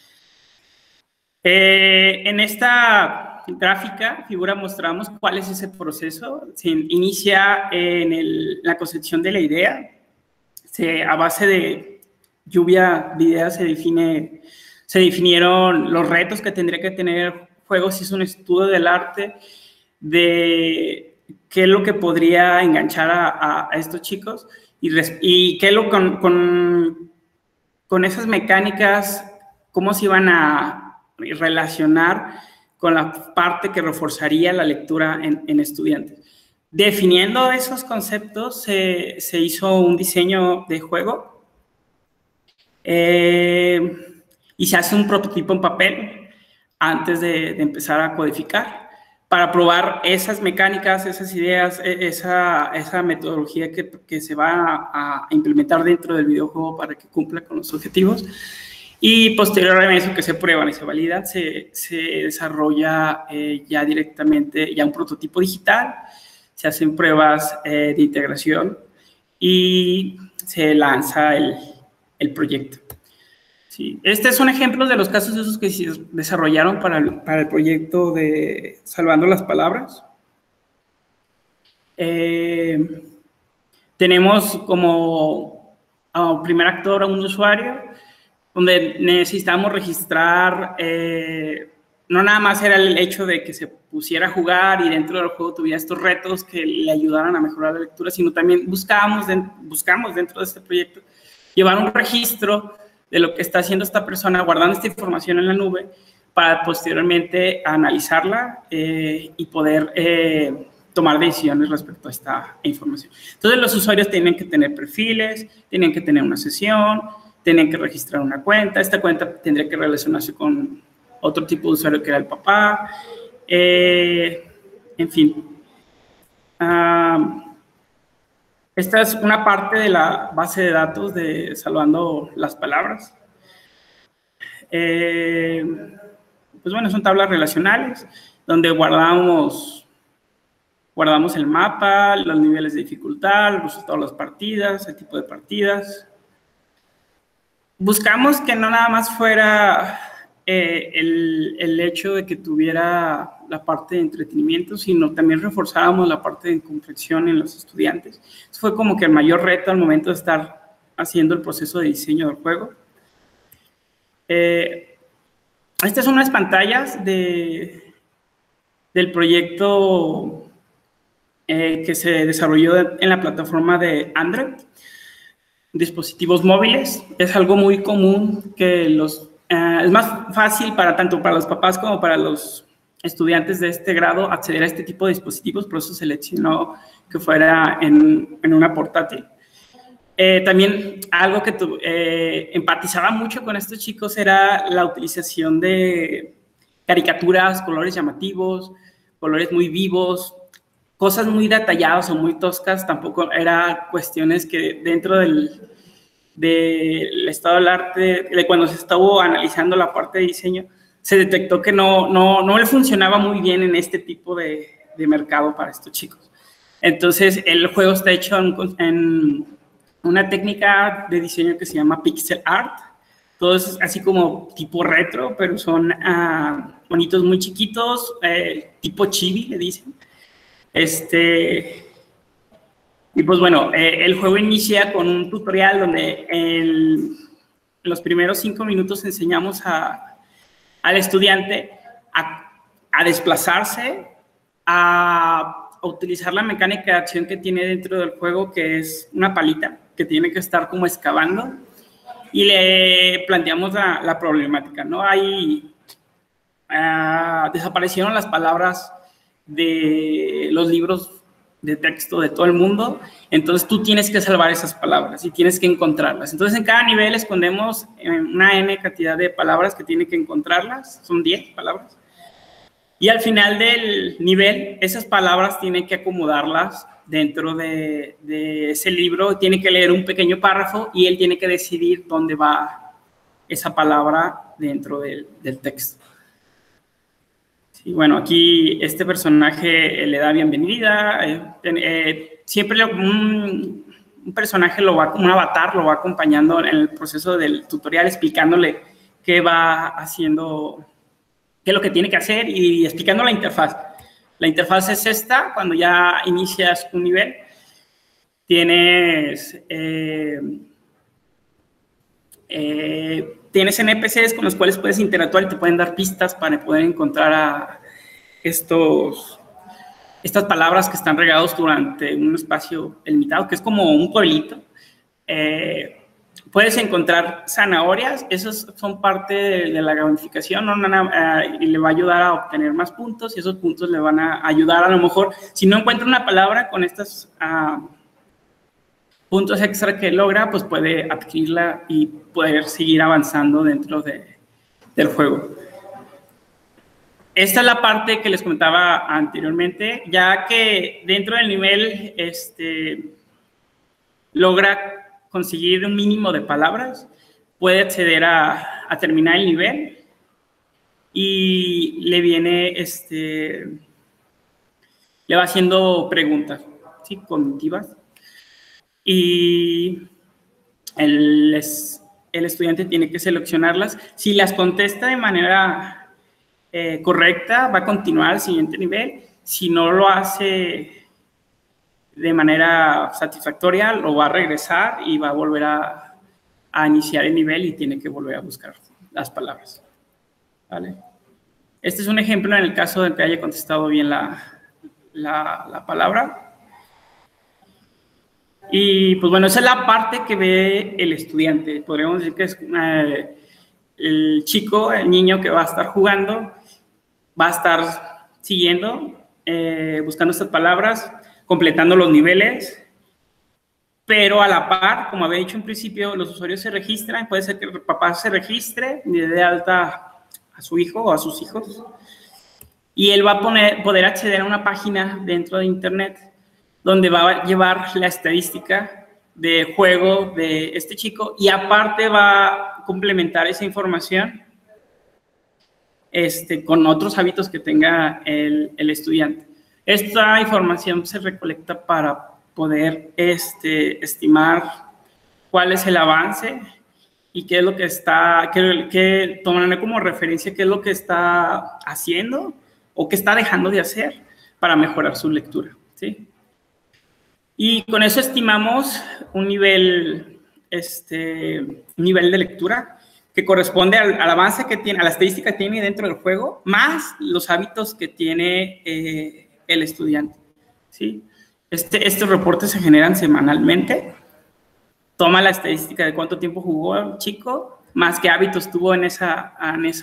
En esta figura mostramos cuál es ese proceso. Se inicia en la concepción de la idea. A base de lluvia de ideas se definieron los retos que tendría que tener el juego. Se hizo un estudio del arte de qué es lo que podría enganchar a estos chicos y qué es lo con esas mecánicas, cómo se iban a relacionar con la parte que reforzaría la lectura en estudiantes. Definiendo esos conceptos, se hizo un diseño de juego y se hace un prototipo en papel antes de empezar a codificar para probar esas mecánicas, esas ideas, esa metodología que se va a implementar dentro del videojuego para que cumpla con los objetivos. Y posterior a eso, que se prueban y se validan, se desarrolla ya directamente un prototipo digital, se hacen pruebas de integración y se lanza el proyecto. Sí. Este es un ejemplo de los casos de esos que se desarrollaron para el proyecto de Salvando las Palabras. Tenemos como primer actor a un usuario, donde necesitamos registrar, no nada más era el hecho de que se pusiera a jugar y dentro del juego tuviera estos retos que le ayudaran a mejorar la lectura, sino también buscamos dentro de este proyecto llevar un registro de lo que está haciendo esta persona, guardando esta información en la nube para posteriormente analizarla y poder tomar decisiones respecto a esta información. Entonces los usuarios tienen que tener perfiles, tienen que tener una sesión, tienen que registrar una cuenta, esta cuenta tendría que relacionarse con otro tipo de usuario que era el papá, en fin. Esta es una parte de la base de datos de Salvando las Palabras. Pues bueno, son tablas relacionales donde guardamos el mapa, los niveles de dificultad, los resultados de las partidas, el tipo de partidas. Buscamos que no nada más fuera el hecho de que tuviera la parte de entretenimiento, sino también reforzábamos la parte de comprensión en los estudiantes. Eso fue como que el mayor reto al momento de estar haciendo el proceso de diseño del juego. Estas son unas pantallas del proyecto que se desarrolló en la plataforma de Android. Dispositivos móviles, es algo muy común que es más fácil tanto para los papás como para los estudiantes de este grado acceder a este tipo de dispositivos, por eso seleccionó que fuera en una portátil. También algo que empatizaba mucho con estos chicos era la utilización de caricaturas, colores llamativos, colores muy vivos, cosas muy detalladas o muy toscas. Tampoco eran cuestiones que dentro del estado del arte, de cuando se estuvo analizando la parte de diseño, se detectó que no le funcionaba muy bien en este tipo de mercado para estos chicos. Entonces, el juego está hecho en una técnica de diseño que se llama pixel art. Todo es así como tipo retro, pero son monitos muy chiquitos, tipo chibi, le dicen. Y pues bueno, el juego inicia con un tutorial donde en los primeros 5 minutos enseñamos al estudiante a desplazarse, a utilizar la mecánica de acción que tiene dentro del juego, que es una palita, que tiene que estar como excavando, y le planteamos la problemática, ¿no? Desaparecieron las palabras de los libros de texto de todo el mundo, entonces tú tienes que salvar esas palabras y tienes que encontrarlas. Entonces en cada nivel escondemos una N cantidad de palabras que tiene que encontrarlas, son 10 palabras, y al final del nivel esas palabras tiene que acomodarlas dentro de ese libro, tiene que leer un pequeño párrafo y él tiene que decidir dónde va esa palabra dentro del texto. Y bueno, aquí este personaje le da bienvenida. Siempre un personaje un avatar lo va acompañando en el proceso del tutorial, explicándole qué va haciendo, qué es lo que tiene que hacer y explicando la interfaz. La interfaz es esta. Cuando ya inicias un nivel, tienes NPCs con los cuales puedes interactuar y te pueden dar pistas para poder encontrar a estas palabras que están regados durante un espacio limitado, que es como un pueblito. Puedes encontrar zanahorias, esos son parte de la gamificación, ¿no? Y le va a ayudar a obtener más puntos, y esos puntos le van a ayudar a lo mejor, si no encuentra una palabra con estos puntos extra que logra, pues puede adquirirla y poder seguir avanzando dentro del juego. Esta es la parte que les comentaba anteriormente, ya que dentro del nivel logra conseguir un mínimo de palabras, puede acceder a terminar el nivel y le viene, le va haciendo preguntas, ¿sí? Cognitivas, y el estudiante tiene que seleccionarlas. Si las contesta de manera correcta, va a continuar al siguiente nivel. Si no lo hace de manera satisfactoria, lo va a regresar y va a volver a iniciar el nivel y tiene que volver a buscar las palabras. ¿Vale? Este es un ejemplo en el caso de que haya contestado bien la palabra. Y pues bueno, esa es la parte que ve el estudiante. Podríamos decir que es el chico, el niño que va a estar jugando, va a estar siguiendo, buscando estas palabras, completando los niveles, pero a la par, como había dicho en principio, los usuarios se registran. Puede ser que el papá se registre y dé de alta a su hijo o a sus hijos, y él va a poder acceder a una página dentro de internet donde va a llevar la estadística de juego de este chico, y aparte va a complementar esa información con otros hábitos que tenga el estudiante. Esta información se recolecta para poder estimar cuál es el avance y qué es lo que está, que tomarán como referencia qué es lo que está haciendo o qué está dejando de hacer para mejorar su lectura, ¿sí? Y con eso estimamos un nivel de lectura que corresponde al avance que tiene, a la estadística que tiene dentro del juego, más los hábitos que tiene el estudiante, ¿sí? Estos reportes se generan semanalmente. Toma la estadística de cuánto tiempo jugó el chico, más qué hábitos tuvo en esa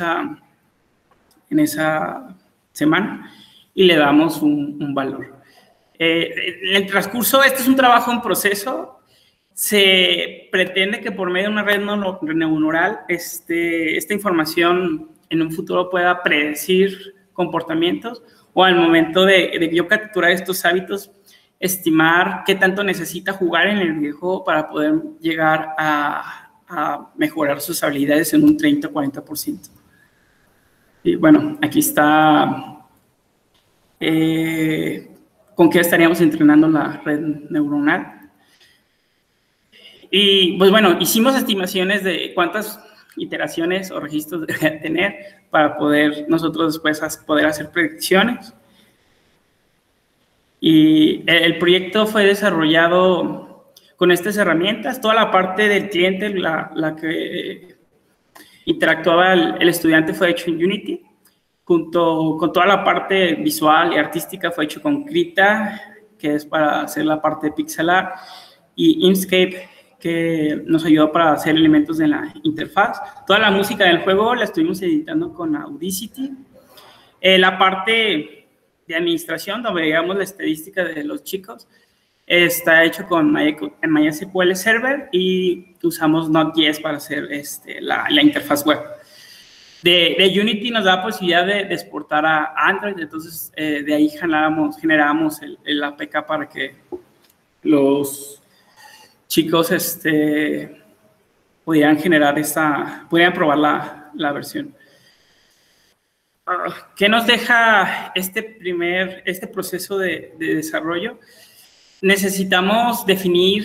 semana, y le damos un valor. En el transcurso, este es un trabajo en proceso, Se pretende que por medio de una red neuronal esta información en un futuro pueda predecir comportamientos o al momento de yo capturar estos hábitos, estimar qué tanto necesita jugar en el videojuego para poder llegar a mejorar sus habilidades en un 30 o 40%. Y bueno, aquí está con qué estaríamos entrenando la red neuronal. Y pues bueno, hicimos estimaciones de cuántas iteraciones o registros debería tener para poder nosotros después poder hacer predicciones. Y el proyecto fue desarrollado con estas herramientas. Toda la parte del cliente, la que interactuaba el estudiante, fue hecho en Unity. Junto con toda la parte visual y artística fue hecho con Krita, que es para hacer la parte de pixel art, y Inkscape, que nos ayudó para hacer elementos de la interfaz. Toda la música del juego la estuvimos editando con Audacity. La parte de administración, donde veíamos la estadística de los chicos, está hecho con MySQL Server y usamos Node.js para hacer la interfaz web. De Unity nos da la posibilidad de exportar a Android, entonces de ahí generábamos el APK para que los chicos pudieran pudieran probar la versión. ¿Qué nos deja este proceso de desarrollo? Necesitamos definir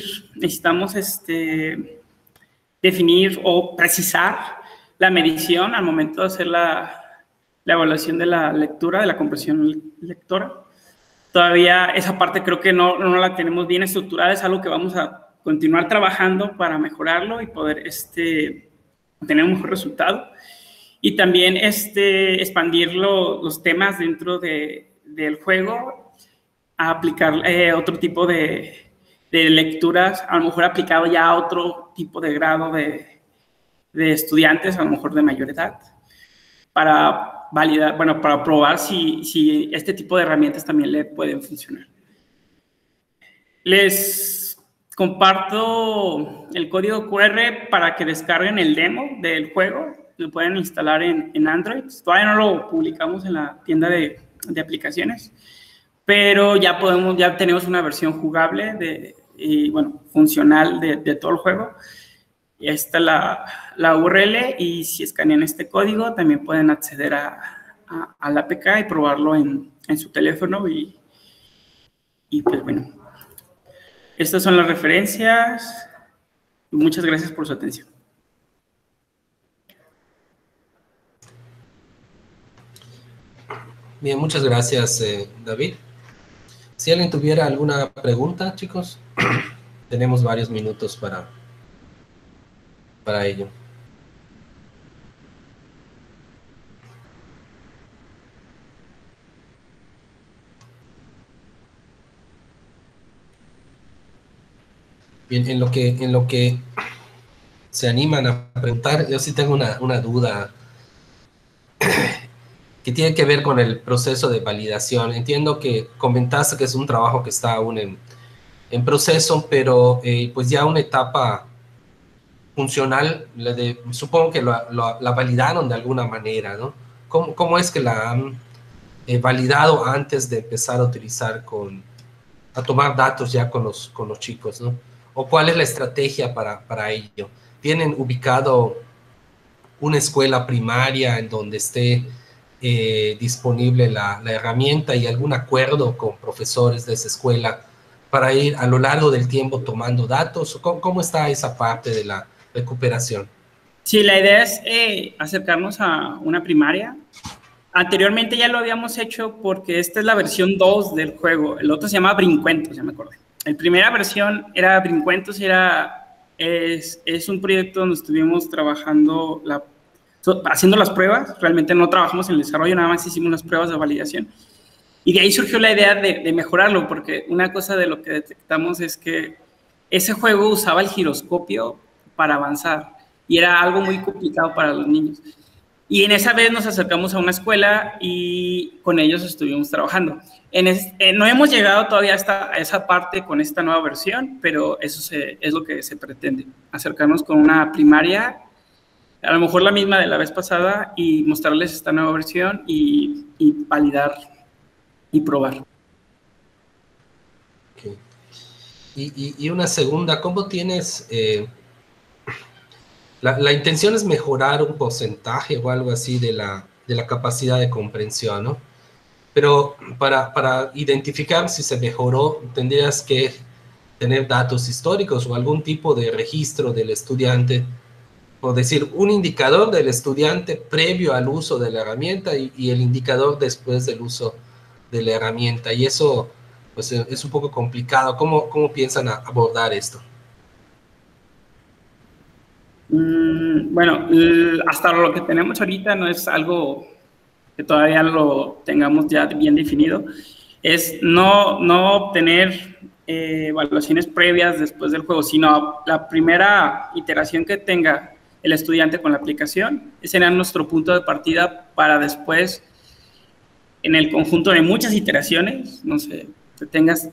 o precisar la medición al momento de hacer la evaluación de la lectura, de la comprensión lectora. Todavía esa parte creo que no la tenemos bien estructurada, es algo que vamos a continuar trabajando para mejorarlo y poder tener un mejor resultado. Y también expandir los temas dentro del juego, a aplicar otro tipo de lecturas, a lo mejor aplicado ya a otro tipo de grado de estudiantes, a lo mejor de mayor edad, para validar, bueno, para probar si este tipo de herramientas también le pueden funcionar. Les comparto el código QR para que descarguen el demo del juego. Lo pueden instalar en Android. Todavía no lo publicamos en la tienda de aplicaciones, pero ya tenemos una versión jugable y bueno, funcional de todo el juego. Y ahí está la URL, y si escanean este código también pueden acceder al APK y probarlo en su teléfono. Y pues bueno, estas son las referencias. Muchas gracias por su atención. Bien, muchas gracias, David. Si alguien tuviera alguna pregunta, chicos, tenemos varios minutos para ello. Bien, en lo que se animan a preguntar, yo sí tengo una duda que tiene que ver con el proceso de validación. Entiendo que comentaste que es un trabajo que está aún en proceso, pero pues ya una etapa funcional, supongo que la validaron de alguna manera, ¿no? ¿Cómo es que la han validado antes de empezar a tomar datos ya con los chicos, ¿no? ¿O cuál es la estrategia para ello? ¿Tienen ubicado una escuela primaria en donde esté disponible la herramienta y algún acuerdo con profesores de esa escuela para ir a lo largo del tiempo tomando datos? ¿Cómo está esa parte de la recuperación? Sí, la idea es acercarnos a una primaria. Anteriormente ya lo habíamos hecho porque esta es la versión 2 del juego. El otro se llama Brincuentos, ya me acordé. La primera versión era Brincuentos, es un proyecto donde estuvimos trabajando, haciendo las pruebas. Realmente no trabajamos en el desarrollo, nada más hicimos las pruebas de validación. Y de ahí surgió la idea de mejorarlo, porque una cosa de lo que detectamos es que ese juego usaba el giroscopio para avanzar y era algo muy complicado para los niños. Y en esa vez nos acercamos a una escuela y con ellos estuvimos trabajando. No hemos llegado todavía a esa parte con esta nueva versión, pero eso es lo que se pretende, acercarnos con una primaria, a lo mejor la misma de la vez pasada, y mostrarles esta nueva versión y validar y probar. Okay. Y una segunda, ¿cómo tienes... La intención es mejorar un porcentaje o algo así de la capacidad de comprensión, ¿no? Pero para identificar si se mejoró, tendrías que tener datos históricos o algún tipo de registro del estudiante, o decir, un indicador del estudiante previo al uso de la herramienta y el indicador después del uso de la herramienta. Y eso, pues, es un poco complicado. ¿Cómo piensan abordar esto? Bueno, hasta lo que tenemos ahorita no es algo que todavía lo tengamos ya bien definido. Es no obtener evaluaciones previas después del juego, sino la primera iteración que tenga el estudiante con la aplicación. Ese será nuestro punto de partida para después, en el conjunto de muchas iteraciones, no sé, que tengas...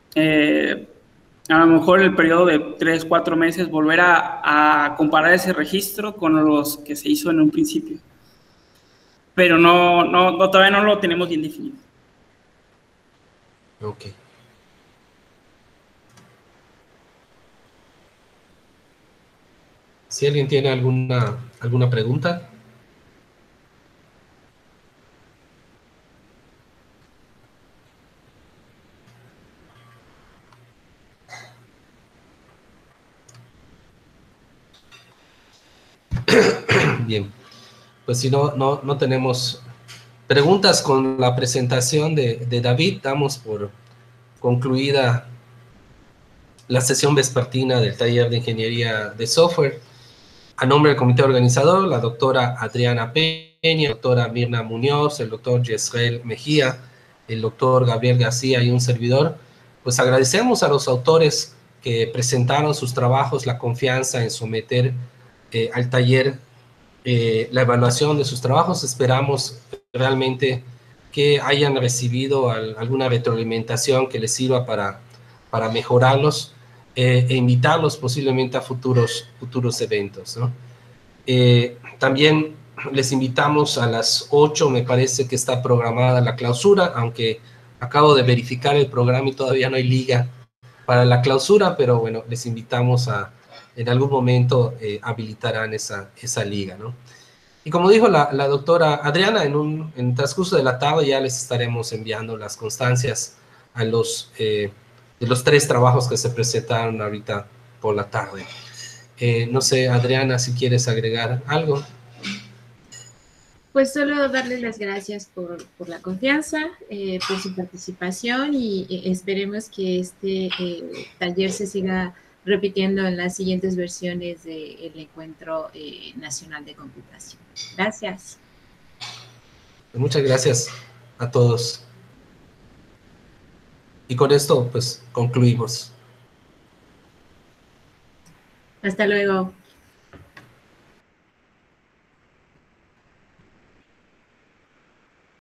a lo mejor el periodo de 3, 4 meses, volver a comparar ese registro con los que se hizo en un principio. Pero todavía no lo tenemos bien definido. Ok. Si alguien tiene alguna pregunta. Bien, pues si no tenemos preguntas con la presentación de David, damos por concluida la sesión vespertina del taller de ingeniería de software. A nombre del comité organizador, la doctora Adriana Peña, la doctora Mirna Muñoz, el doctor Yesrel Mejía, el doctor Gabriel García y un servidor, pues agradecemos a los autores que presentaron sus trabajos, la confianza en someter al taller la evaluación de sus trabajos. Esperamos realmente que hayan recibido alguna retroalimentación que les sirva para mejorarlos e invitarlos posiblemente a futuros eventos, ¿no? También les invitamos a las 8, me parece que está programada la clausura, aunque acabo de verificar el programa y todavía no hay liga para la clausura, pero bueno, les invitamos en algún momento habilitarán esa liga, ¿no? Y como dijo la doctora Adriana, en el transcurso de la tarde ya les estaremos enviando las constancias de los 3 trabajos que se presentaron ahorita por la tarde. No sé, Adriana, si quieres agregar algo. Pues solo darles las gracias por la confianza, por su participación y esperemos que este taller se siga repitiendo en las siguientes versiones del Encuentro Nacional de Computación. Gracias. Muchas gracias a todos. Y con esto, pues, concluimos. Hasta luego.